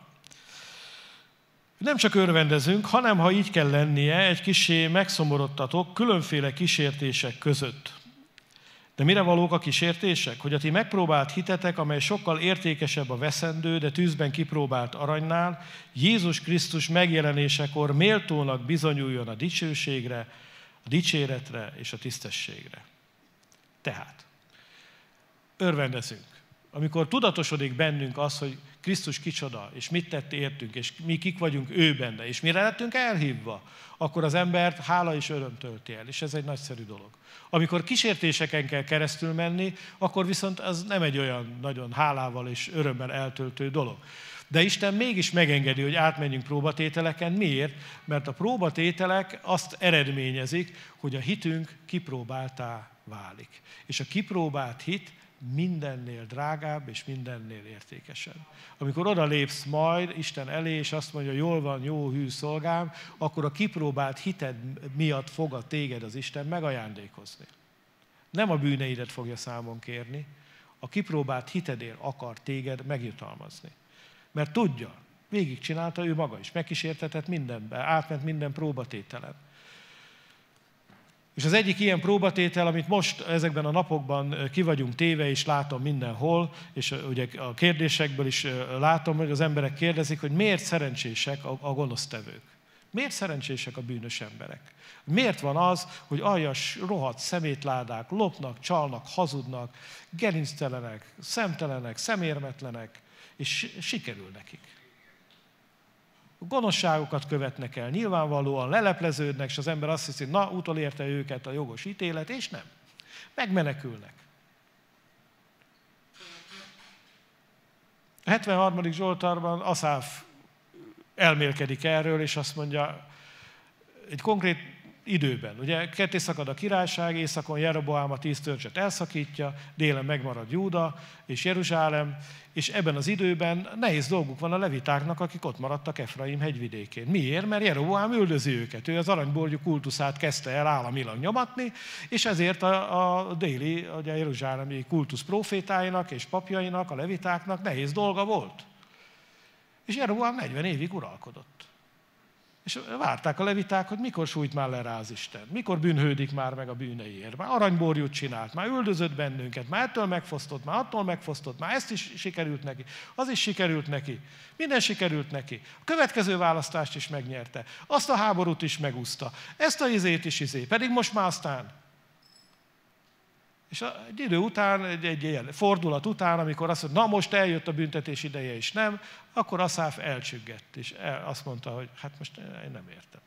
nem csak örvendezünk, hanem ha így kell lennie, egy kissé megszomorodtatok különféle kísértések között. De mire valók a kísértések? Hogy a ti megpróbált hitetek, amely sokkal értékesebb a veszendő, de tűzben kipróbált aranynál, Jézus Krisztus megjelenésekor méltónak bizonyuljon a dicsőségre, a dicséretre és a tisztességre. Tehát, örvendezünk. Amikor tudatosodik bennünk az, hogy Krisztus kicsoda, és mit tett értünk, és mi kik vagyunk ő benne, és mire lettünk elhívva, akkor az embert hála és öröm tölti el, és ez egy nagyszerű dolog. Amikor kísértéseken kell keresztül menni, akkor viszont az nem egy olyan nagyon hálával és örömmel eltöltő dolog. De Isten mégis megengedi, hogy átmenjünk próbatételeken. Miért? Mert a próbatételek azt eredményezik, hogy a hitünk kipróbáltá válik. És a kipróbált hit mindennél drágább és mindennél értékesebb. Amikor oda lépsz majd Isten elé, és azt mondja, jól van, jó, hű szolgám, akkor a kipróbált hited miatt fog téged az Isten megajándékozni. Nem a bűneidet fogja számon kérni, a kipróbált hitedért akar téged megjutalmazni. Mert tudja, végigcsinálta ő maga is, megkísértetett mindenben, átment minden próbatételen. És az egyik ilyen próbatétel, amit most ezekben a napokban ki vagyunk téve, és látom mindenhol, és ugye a kérdésekből is látom, hogy az emberek kérdezik, hogy miért szerencsések a gonosztevők? Miért szerencsések a bűnös emberek? Miért van az, hogy aljas, rohadt szemétládák lopnak, csalnak, hazudnak, gerinctelenek, szemtelenek, szemérmetlenek, és sikerül nekik? Gonoszságokat követnek el, nyilvánvalóan lelepleződnek, és az ember azt hiszi, na, utolérte őket a jogos ítélet, és nem. Megmenekülnek. A hetvenharmadik Zsoltárban Aszáf elmélkedik erről, és azt mondja, egy konkrét időben. Ugye ketté szakad a királyság, északon Jeroboám a tíz törzset elszakítja, délen megmarad Júda és Jeruzsálem, és ebben az időben nehéz dolguk van a levitáknak, akik ott maradtak Efraim hegyvidékén. Miért? Mert Jeroboám üldözi őket. Ő az aranyborjú kultuszát kezdte el államilag nyomatni, és ezért a, a déli, a jeruzsálemi kultusz profétáinak és papjainak, a levitáknak nehéz dolga volt. És Jeroboám negyven évig uralkodott. És várták a leviták, hogy mikor sújt már le rá az Isten, mikor bűnhődik már meg a bűneiért. Már aranyborjút csinált, már üldözött bennünket, már ettől megfosztott, már attól megfosztott, már ezt is sikerült neki, az is sikerült neki, minden sikerült neki. A következő választást is megnyerte, azt a háborút is megúszta, ezt a izét is izé, pedig most már aztán. És egy idő után, egy, egy ilyen fordulat után, amikor azt mondta, na most eljött a büntetés ideje is nem, akkor Aszáf elcsüggett, és el, azt mondta, hogy hát most én nem értem.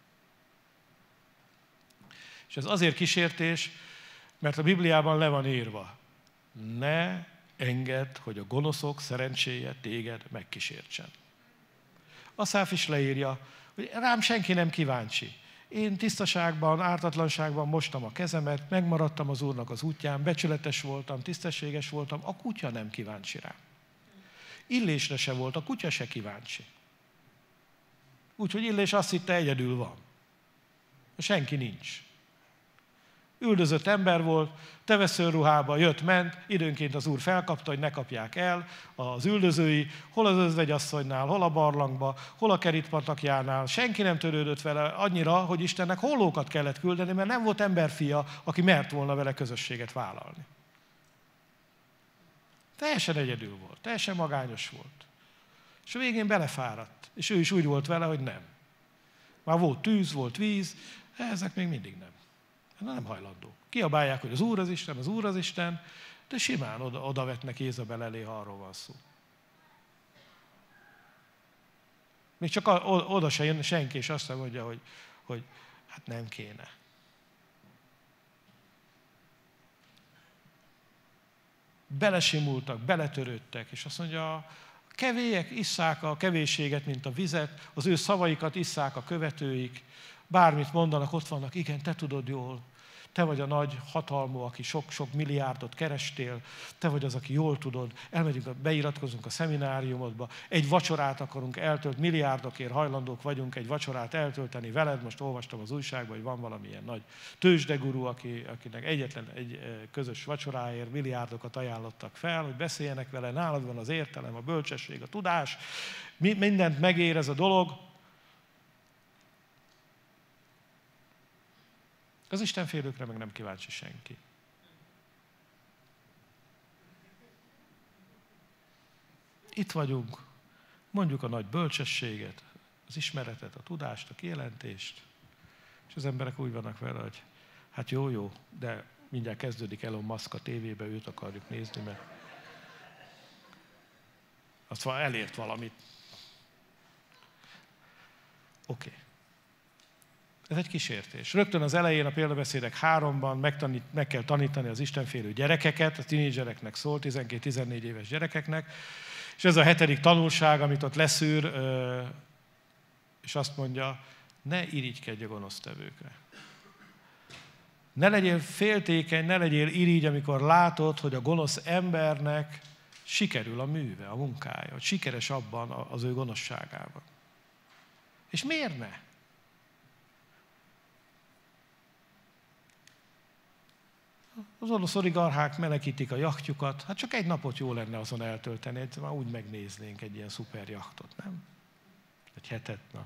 És ez azért kísértés, mert a Bibliában le van írva, ne engedd, hogy a gonoszok szerencséje téged megkísértsen. Aszáf is leírja, hogy rám senki nem kíváncsi. Én tisztaságban, ártatlanságban mostam a kezemet, megmaradtam az Úrnak az útján, becsületes voltam, tisztességes voltam, a kutya nem kíváncsi rám. Illésre se volt, a kutya se kíváncsi. Úgyhogy Illés azt hitte, egyedül van. Senki nincs. Üldözött ember volt, teveszőruhába jött-ment, időnként az Úr felkapta, hogy ne kapják el az üldözői, hol az özvegyasszonynál, hol a barlangba, hol a kerítpatakjánál. Senki nem törődött vele annyira, hogy Istennek hollókat kellett küldeni, mert nem volt emberfia, aki mert volna vele közösséget vállalni. Teljesen egyedül volt, teljesen magányos volt. És a végén belefáradt, és ő is úgy volt vele, hogy nem. Már volt tűz, volt víz, ezek még mindig nem. Nem hajlandó. Kiabálják, hogy az Úr az Isten, az Úr az Isten, de simán oda, oda vetnek Jézabel elé, ha arról van szó. Még csak a, oda se jön senki, és azt mondja, hogy, hogy hát nem kéne. Belesimultak, beletörődtek, és azt mondja, a kevélyek isszák a kevésséget, mint a vizet, az ő szavaikat isszák a követőik, bármit mondanak, ott vannak, igen, te tudod jól, te vagy a nagy hatalmú, aki sok-sok milliárdot kerestél, te vagy az, aki jól tudod, elmegyünk, beiratkozunk a szemináriumodba, egy vacsorát akarunk eltölteni, milliárdokért hajlandók vagyunk egy vacsorát eltölteni veled, most olvastam az újságban, hogy van valamilyen nagy tőzsdegurú, aki, akinek egyetlen egy közös vacsoráért milliárdokat ajánlottak fel, hogy beszéljenek vele, nálad van az értelem, a bölcsesség, a tudás, mindent megér ez a dolog. Az istenfélőkre meg nem kíváncsi senki. Itt vagyunk, mondjuk a nagy bölcsességet, az ismeretet, a tudást, a kijelentést, és az emberek úgy vannak vele, hogy hát jó, jó, de mindjárt kezdődik Elon Musk a tévébe, őt akarjuk nézni, mert azt van, elért valamit. Oké. Okay. Ez egy kísértés. Rögtön az elején a példabeszédek háromban megtanít, meg kell tanítani az istenfélő gyerekeket, a tínédzsereknek szól, tizenkét-tizennégy éves gyerekeknek, és ez a hetedik tanulság, amit ott leszűr, és azt mondja, ne irigykedj a gonosztevőkre. Ne legyél féltékeny, ne legyél irigy, amikor látod, hogy a gonosz embernek sikerül a műve, a munkája, hogy sikeres abban az ő gonoszságában. És miért ne? Az orosz oligarchák menekítik a jachtjukat, hát csak egy napot jó lenne azon eltölteni, már úgy megnéznénk egy ilyen szuper jachtot, nem? Egy hetet, na.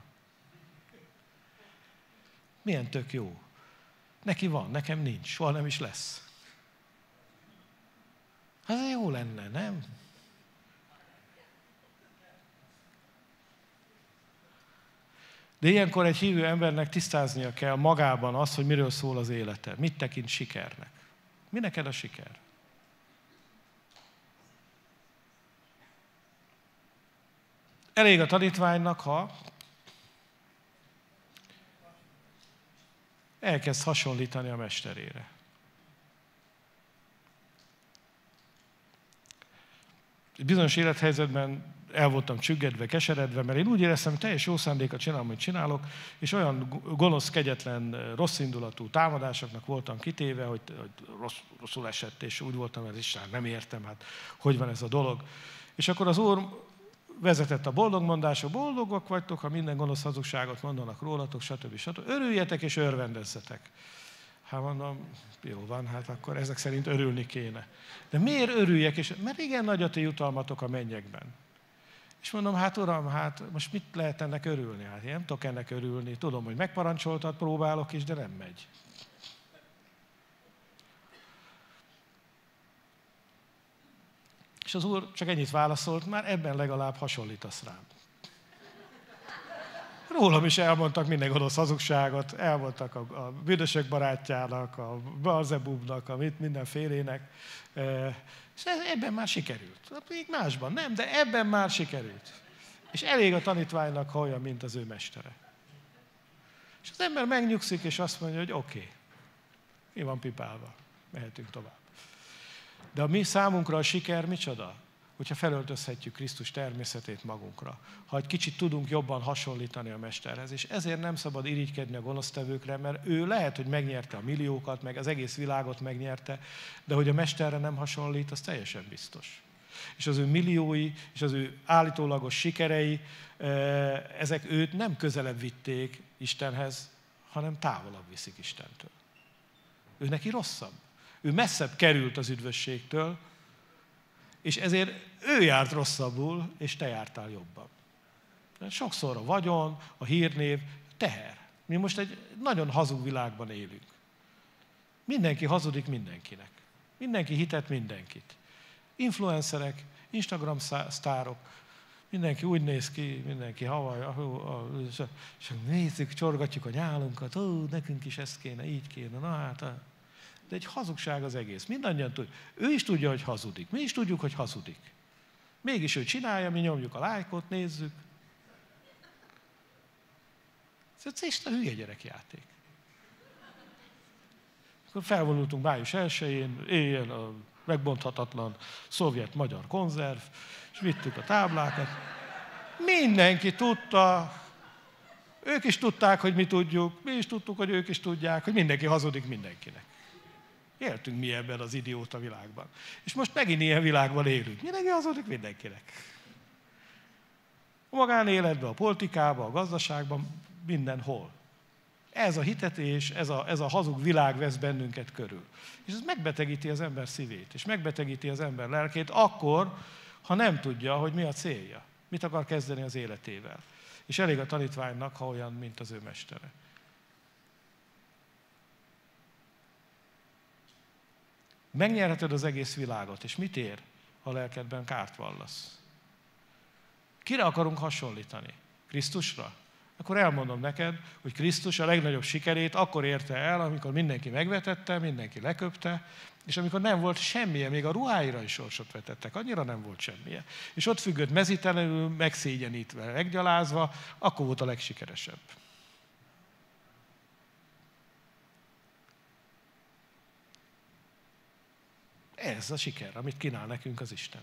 Milyen tök jó. Neki van, nekem nincs, soha nem is lesz. Hát ez jó lenne, nem? De ilyenkor egy hívő embernek tisztáznia kell magában azt, hogy miről szól az élete, mit tekint sikernek. Mi neked a siker? Elég a tanítványnak, ha elkezd hasonlítani a mesterére. Bizonyos élethelyzetben el voltam csüggedve, keseredve, mert én úgy éreztem, hogy teljes jó szándékat csinálom, amit csinálok, és olyan gonosz, kegyetlen, rossz indulatú támadásoknak voltam kitéve, hogy, hogy rossz, rosszul esett, és úgy voltam, hogy Isten, nem értem, hát hogy van ez a dolog. És akkor az Úr vezetett a boldogmondásra, boldogok vagytok, ha minden gonosz hazugságot mondanak rólatok, stb. stb. Örüljetek és örvendezzetek. Hát mondom, jó van, hát akkor ezek szerint örülni kéne. De miért örüljek? És, mert igen nagy a ti jutalmatok a mennyekben. És mondom, hát Uram, hát most mit lehet ennek örülni? Hát én nem tudok ennek örülni. Tudom, hogy megparancsoltad, próbálok is, de nem megy. És az Úr csak ennyit válaszolt, már ebben legalább hasonlítasz rám. Rólam is elmondtak minden gonosz hazugságot, elmondtak a, a büdösök barátjának, a Beelzebubnak, a mindenfélének, és ebben már sikerült. Még másban nem, de ebben már sikerült. És elég a tanítványnak, ha olyan, mint az ő mestere. És az ember megnyugszik, és azt mondja, hogy oké, okay, ki van pipálva, mehetünk tovább. De a mi számunkra a siker micsoda? Hogyha felöltözhetjük Krisztus természetét magunkra. Ha egy kicsit tudunk jobban hasonlítani a Mesterhez. És ezért nem szabad irigykedni a gonosztevőkre, mert ő lehet, hogy megnyerte a milliókat, meg az egész világot megnyerte, de hogy a Mesterre nem hasonlít, az teljesen biztos. És az ő milliói, és az ő állítólagos sikerei, ezek őt nem közelebb vitték Istenhez, hanem távolabb viszik Istentől. Ő neki rosszabb. Ő messzebb került az üdvösségtől, és ezért ő járt rosszabbul, és te jártál jobban. Sokszor a vagyon, a hírnév, teher. Mi most egy nagyon hazug világban élünk. Mindenki hazudik mindenkinek. Mindenki hitet mindenkit. Influencerek, Instagram sztárok, mindenki úgy néz ki, mindenki havaj, és nézzük, csorgatjuk a nyálunkat, ó, nekünk is ezt kéne, így kéne, na hát... De egy hazugság az egész. Mindannyian tudjuk. Ő is tudja, hogy hazudik. Mi is tudjuk, hogy hazudik. Mégis ő csinálja, mi nyomjuk a lájkot, nézzük. Ez egy hülye gyerekjáték. Akkor felvonultunk május elsején, éjjel a megbonthatatlan szovjet-magyar konzerv, és vittük a táblákat. Mindenki tudta, ők is tudták, hogy mi tudjuk, mi is tudtuk, hogy ők is tudják, hogy mindenki hazudik mindenkinek. Éltünk mi ebben az idióta világban. És most megint ilyen világban élünk. Mindenki hazudik mindenkinek. A magánéletben, a politikában, a gazdaságban, mindenhol. Ez a hitetés, ez a, ez a hazug világ vesz bennünket körül. És ez megbetegíti az ember szívét, és megbetegíti az ember lelkét akkor, ha nem tudja, hogy mi a célja. Mit akar kezdeni az életével. És elég a tanítványnak, ha olyan, mint az ő mestere. Megnyerheted az egész világot, és mit ér, ha a lelkedben kárt vallasz? Kire akarunk hasonlítani? Krisztusra? Akkor elmondom neked, hogy Krisztus a legnagyobb sikerét akkor érte el, amikor mindenki megvetette, mindenki leköpte, és amikor nem volt semmije, még a ruháira is sorsot vetettek, annyira nem volt semmije. És ott függött mezítelenül, megszégyenítve, meggyalázva, akkor volt a legsikeresebb. Ez a siker, amit kínál nekünk az Isten.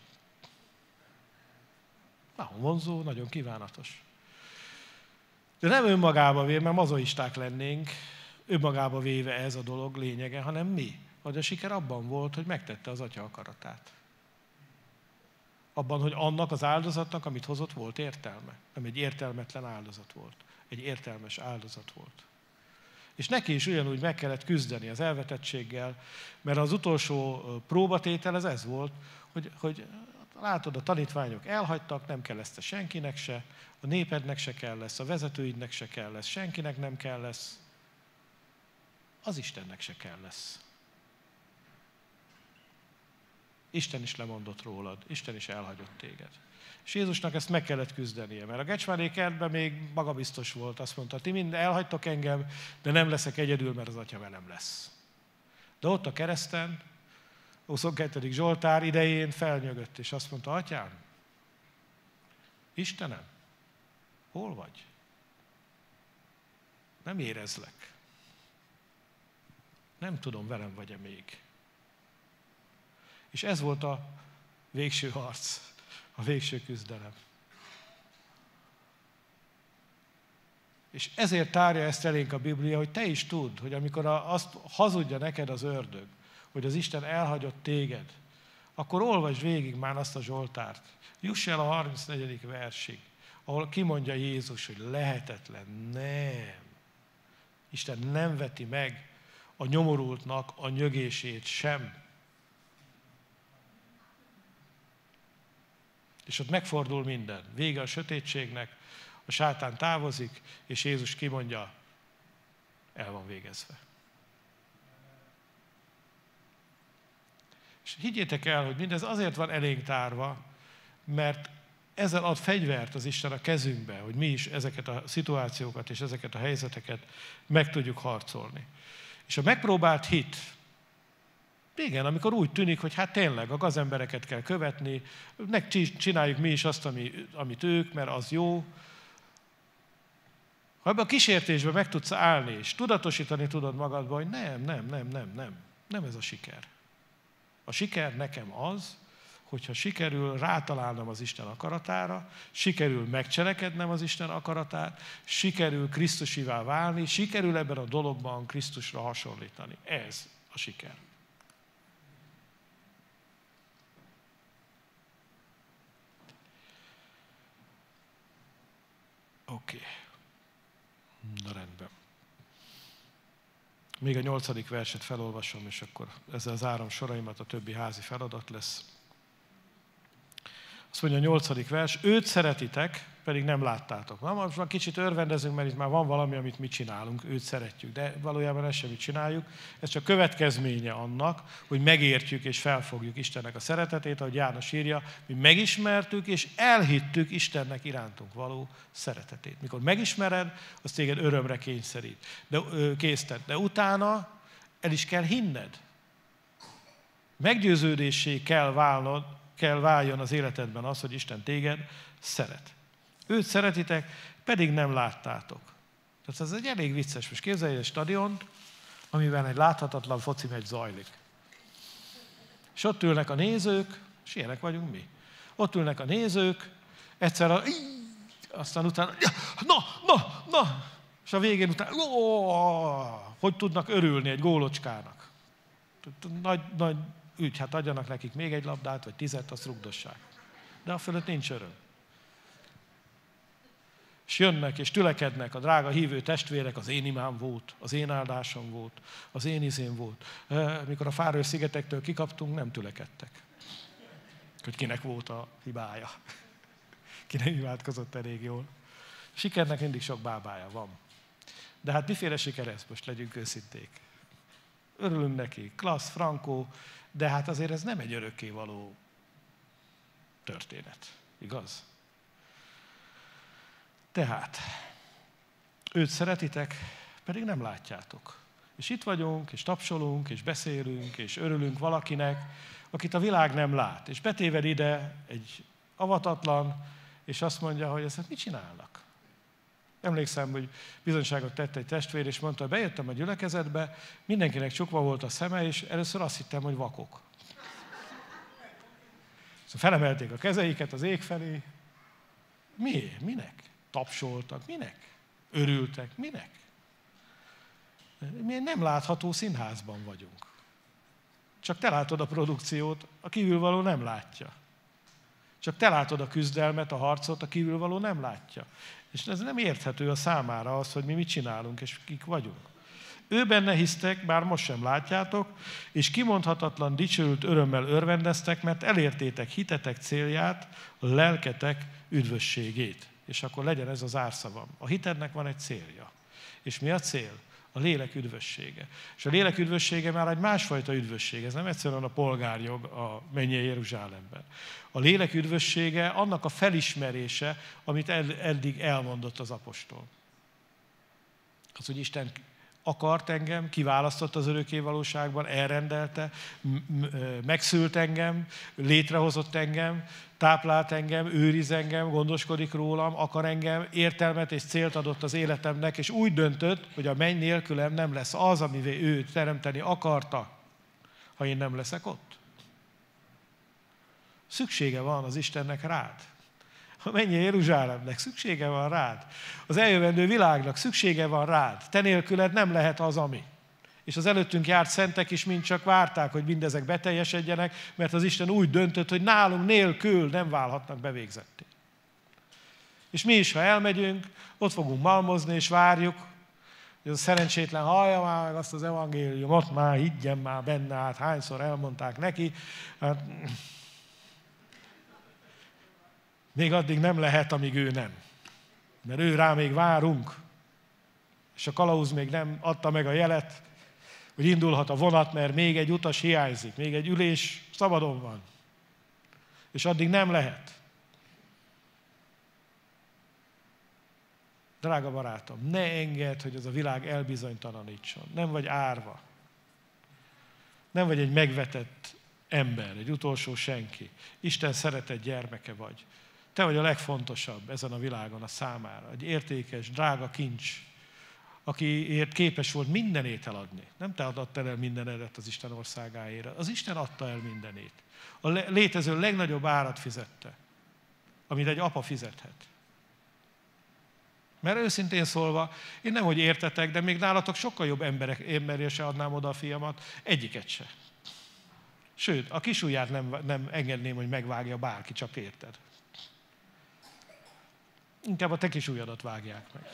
Nagyon vonzó, nagyon kívánatos. De nem önmagába véve, mert mazoisták lennénk, önmagába véve ez a dolog lényege, hanem mi. Vagy a siker abban volt, hogy megtette az Atya akaratát. Abban, hogy annak az áldozatnak, amit hozott, volt értelme. Nem egy értelmetlen áldozat volt. Egy értelmes áldozat volt. És neki is ugyanúgy meg kellett küzdeni az elvetettséggel, mert az utolsó próbatétel ez, ez volt, hogy, hogy látod, a tanítványok elhagytak, nem kell ezt a senkinek se, a népednek se kell lesz, a vezetőidnek se kell lesz, senkinek nem kell lesz, az Istennek se kell lesz. Isten is lemondott rólad, Isten is elhagyott téged. És Jézusnak ezt meg kellett küzdenie, mert a Gecsmáné kertben még magabiztos volt, azt mondta, ti mind elhagytok engem, de nem leszek egyedül, mert az Atya velem lesz. De ott a kereszten, huszonkettedik Zsoltár idején felnyögött, és azt mondta, Atyám, Istenem, hol vagy? Nem érezlek. Nem tudom, velem vagy-e még. És ez volt a végső harc, a végső küzdelem. És ezért tárja ezt elénk a Biblia, hogy te is tudd, hogy amikor azt hazudja neked az ördög, hogy az Isten elhagyott téged, akkor olvasd végig már azt a Zsoltárt. Juss el a harmincnegyedik versig, ahol kimondja Jézus, hogy lehetetlen, nem. Isten nem veti meg a nyomorultnak a nyögését sem. És ott megfordul minden. Vége a sötétségnek, a sátán távozik, és Jézus kimondja, el van végezve. És higgyétek el, hogy mindez azért van elénk tárva, mert ezzel ad fegyvert az Isten a kezünkbe, hogy mi is ezeket a szituációkat és ezeket a helyzeteket meg tudjuk harcolni. És a megpróbált hit, igen, amikor úgy tűnik, hogy hát tényleg a gazembereket kell követni, csináljuk mi is azt, ami, amit ők, mert az jó. Ha ebben a kísértésben meg tudsz állni, és tudatosítani tudod magadba, hogy nem, nem, nem, nem, nem, nem ez a siker. A siker nekem az, hogyha sikerül rátalálnom az Isten akaratára, sikerül megcselekednem az Isten akaratát, sikerül Krisztusivá válni, sikerül ebben a dologban Krisztusra hasonlítani. Ez a siker. Oké. Okay. Na rendben. Még a nyolcadik verset felolvasom, és akkor ezzel zárom soraimat, a többi házi feladat lesz. Azt mondja a nyolcadik vers, őt szeretitek, pedig nem láttátok. Na, most már kicsit örvendezünk, mert itt már van valami, amit mi csinálunk, őt szeretjük, de valójában ezt sem mi csináljuk. Ez csak következménye annak, hogy megértjük és felfogjuk Istennek a szeretetét, ahogy János írja, mi megismertük és elhittük Istennek irántunk való szeretetét. Mikor megismered, az téged örömre kényszerít, de, ö, késztet, de utána el is kell hinned. Meggyőződéssé kell válnod, kell váljon az életedben az, hogy Isten téged szeret. Őt szeretitek, pedig nem láttátok. Tehát ez egy elég vicces. Most képzelj egy stadiont, amiben egy láthatatlan foci meccs zajlik. És ott ülnek a nézők, és ilyenek vagyunk mi. Ott ülnek a nézők, egyszer a, aztán utána, na, na, na, és a végén utána, ó, hogy tudnak örülni egy gólocskának. Nagy, nagy ügy, hát adjanak nekik még egy labdát, vagy tizet, azt rugdossák. De a fölött nincs öröm. És jönnek és tülekednek a drága hívő testvérek, az én imám volt, az én áldásom volt, az én izém volt. Mikor a Fároly-szigetektől kikaptunk, nem tülekedtek. Hogy kinek volt a hibája. Ki nem imádkozott elég jól. Sikernek mindig sok bábája van. De hát miféle siker ez? Most legyünk őszinték. Örülünk neki, klassz, frankó, de hát azért ez nem egy örökkévaló történet. Igaz? Tehát, őt szeretitek, pedig nem látjátok. És itt vagyunk, és tapsolunk, és beszélünk, és örülünk valakinek, akit a világ nem lát. És betéved ide egy avatatlan, és azt mondja, hogy ezt mit csinálnak? Emlékszem, hogy bizonyságot tett egy testvér, és mondta, hogy bejöttem a gyülekezetbe, mindenkinek csukva volt a szeme, és először azt hittem, hogy vakok. Szóval felemelték a kezeiket az ég felé. Miért? Minek? Tapsoltak. Minek? Örültek. Minek? Mi nem látható színházban vagyunk. Csak te látod a produkciót, a kívülvaló nem látja. Csak te látod a küzdelmet, a harcot, a kívülvaló nem látja. És ez nem érthető a számára az, hogy mi mit csinálunk, és kik vagyunk. Ő benne hisztek, bár most sem látjátok, és kimondhatatlan dicsőült örömmel örvendeztek, mert elértétek hitetek célját, a lelketek üdvösségét. És akkor legyen ez az árszavam. A hitednek van egy célja. És mi a cél? A lélek üdvössége. És a lélek üdvössége már egy másfajta üdvösség. Ez nem egyszerűen a polgárjog a mennyei Jeruzsálemben. A lélek üdvössége annak a felismerése, amit eddig elmondott az apostol. Az, hogy Isten akart engem, kiválasztott az örökké valóságban, elrendelte, megszült engem, létrehozott engem, táplált engem, őriz engem, gondoskodik rólam, akar engem, értelmet és célt adott az életemnek, és úgy döntött, hogy a menny nélkülem nem lesz az, amivel ő teremteni akarta, ha én nem leszek ott. Szüksége van az Istennek rád. A mennyei Jeruzsálemnek szüksége van rád. Az eljövendő világnak szüksége van rád. Te nélküled nem lehet az, ami. És az előttünk járt szentek is mind csak várták, hogy mindezek beteljesedjenek, mert az Isten úgy döntött, hogy nálunk nélkül nem válhatnak bevégzetté. És mi is, ha elmegyünk, ott fogunk malmozni, és várjuk, hogy az a szerencsétlen hallja már meg azt az evangéliumot, már higgyen már benne, hát hányszor elmondták neki. Hát, még addig nem lehet, amíg ő nem. Mert ő rá még várunk. És a kalauz még nem adta meg a jelet, hogy indulhat a vonat, mert még egy utas hiányzik, még egy ülés szabadon van. És addig nem lehet. Drága barátom, ne engedd, hogy ez a világ elbizonytalanítson. Nem vagy árva. Nem vagy egy megvetett ember, egy utolsó senki. Isten szeretett gyermeke vagy. Te vagy a legfontosabb ezen a világon a számára. Egy értékes, drága kincs, akiért képes volt mindenét eladni. Nem te adtad el mindenedet az Isten országáért. Az Isten adta el mindenét. A létező legnagyobb árat fizette, amit egy apa fizethet. Mert őszintén szólva, én nem, hogy értetek, de még nálatok sokkal jobb emberek, emberért se adnám oda a fiamat, egyiket se. Sőt, a kisujját nem, nem engedném, hogy megvágja bárki, csak érted. Inkább a te kisujjadat vágják meg.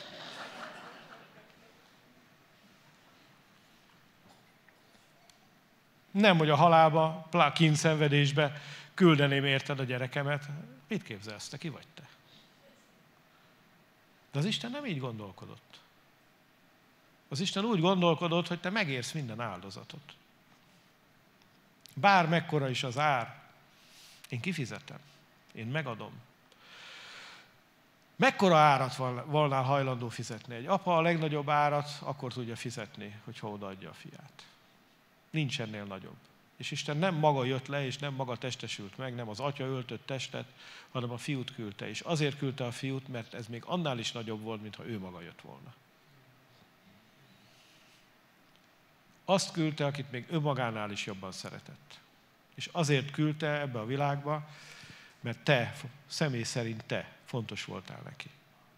Nem, hogy a halálba, kíndszenvedésbe küldeném érted a gyerekemet. Mit képzelsz, te ki vagy te? De az Isten nem így gondolkodott. Az Isten úgy gondolkodott, hogy te megérsz minden áldozatot. Bár mekkora is az ár, én kifizetem, én megadom. Mekkora árat volnál hajlandó fizetni? Egy apa a legnagyobb árat akkor tudja fizetni, hogyha odaadja a fiát. Nincs ennél nagyobb. És Isten nem maga jött le, és nem maga testesült meg, nem az atya öltött testet, hanem a fiút küldte. És azért küldte a fiút, mert ez még annál is nagyobb volt, mintha ő maga jött volna. Azt küldte, akit még önmagánál is jobban szeretett. És azért küldte ebbe a világba, mert te, személy szerint te fontos voltál neki.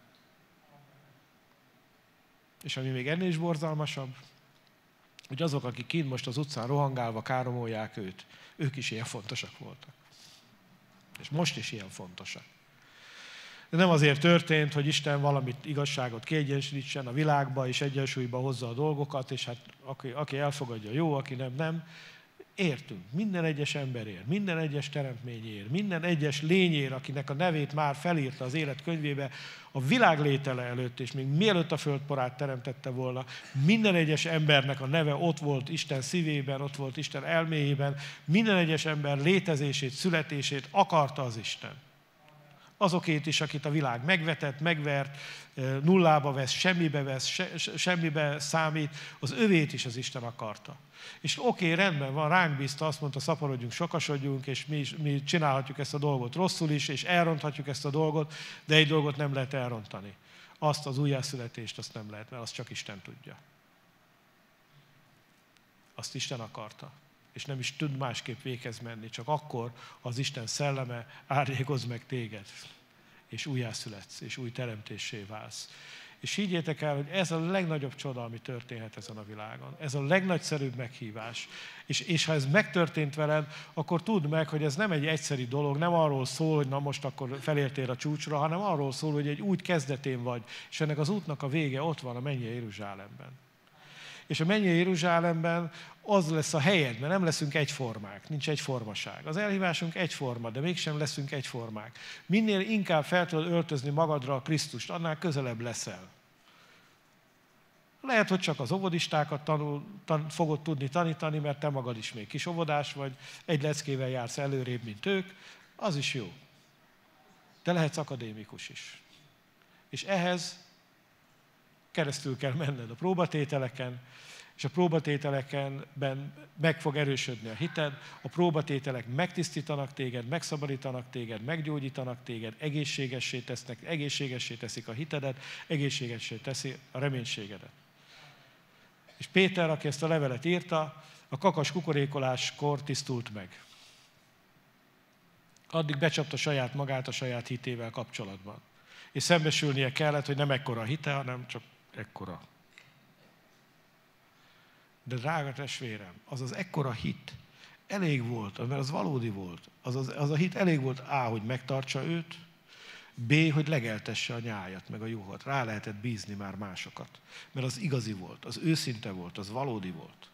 És ami még ennél is borzalmasabb, hogy azok, akik kint most az utcán rohangálva káromolják őt, ők is ilyen fontosak voltak. És most is ilyen fontosak. De nem azért történt, hogy Isten valamit, igazságot kiegyensúlyítsen a világba, és egyensúlyba hozza a dolgokat, és hát aki, aki elfogadja, jó, aki nem, nem. Értünk, minden egyes emberért, minden egyes teremtményért, minden egyes lényért, akinek a nevét már felírta az élet könyvébe a világ létele előtt, és még mielőtt a földporát teremtette volna, minden egyes embernek a neve ott volt Isten szívében, ott volt Isten elméjében, minden egyes ember létezését, születését akarta az Isten. Azokét is, akit a világ megvetett, megvert, nullába vesz, semmibe vesz, se, semmibe számít, az övét is az Isten akarta. És oké, okay, rendben van, ránk bízta, azt mondta, szaporodjunk, sokasodjunk, és mi, is, mi csinálhatjuk ezt a dolgot rosszul is, és elronthatjuk ezt a dolgot, de egy dolgot nem lehet elrontani. Azt az újjászületést, azt nem lehet, mert azt csak Isten tudja. Azt Isten akarta. És nem is tud másképp véghez menni, csak akkor az Isten szelleme árnyékoz meg téged, és újjászületsz, és új teremtéssé válsz. És higgyétek el, hogy ez a legnagyobb csoda, ami történhet ezen a világon. Ez a legnagyszerűbb meghívás. És, és ha ez megtörtént veled, akkor tudd meg, hogy ez nem egy egyszeri dolog, nem arról szól, hogy na most akkor felértél a csúcsra, hanem arról szól, hogy egy út kezdetén vagy, és ennek az útnak a vége ott van a mennyei Jeruzsálemben. És a mennyei Jeruzsálemben az lesz a helyed, mert nem leszünk egyformák, nincs egyformaság. Az elhívásunk egyforma, de mégsem leszünk egyformák. Minél inkább fel tudod öltözni magadra a Krisztust, annál közelebb leszel. Lehet, hogy csak az óvodistákat tanul, tan, fogod tudni tanítani, mert te magad is még kis óvodás vagy, egy leckével jársz előrébb, mint ők, az is jó. De lehetsz akadémikus is. És ehhez keresztül kell menned a próbatételeken, és a próbatételeken meg fog erősödni a hited, a próbatételek megtisztítanak téged, megszabadítanak téged, meggyógyítanak téged, egészségessé tesznek, egészségessé teszik a hitedet, egészségessé teszi a reménységedet. És Péter, aki ezt a levelet írta, a kakas kukorékoláskor tisztult meg. addig becsapta saját magát a saját hitével kapcsolatban. És szembesülnie kellett, hogy nem ekkora a hite, hanem csak ekkora. De drága testvérem, az az ekkora hit elég volt, mert az valódi volt. Az, az, az a hit elég volt A, hogy megtartsa őt, B, hogy legeltesse a nyájat, meg a juhot. Rá lehetett bízni már másokat. Mert az igazi volt, az őszinte volt, az valódi volt.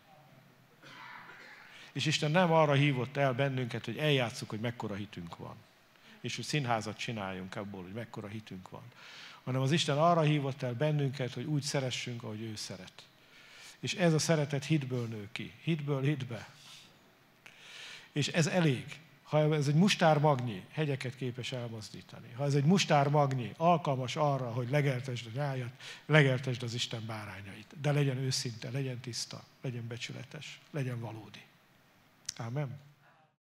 És Isten nem arra hívott el bennünket, hogy eljátsszuk, hogy mekkora hitünk van. És hogy színházat csináljunk abból, hogy mekkora hitünk van. Hanem az Isten arra hívott el bennünket, hogy úgy szeressünk, ahogy ő szeret. És ez a szeretet hitből nő ki. Hitből hitbe. És ez elég. Ha ez egy mustármagnyi, hegyeket képes elmozdítani. Ha ez egy mustármagnyi, alkalmas arra, hogy legeltesd a nyájat, legeltesd az Isten bárányait. De legyen őszinte, legyen tiszta, legyen becsületes, legyen valódi. Ámen.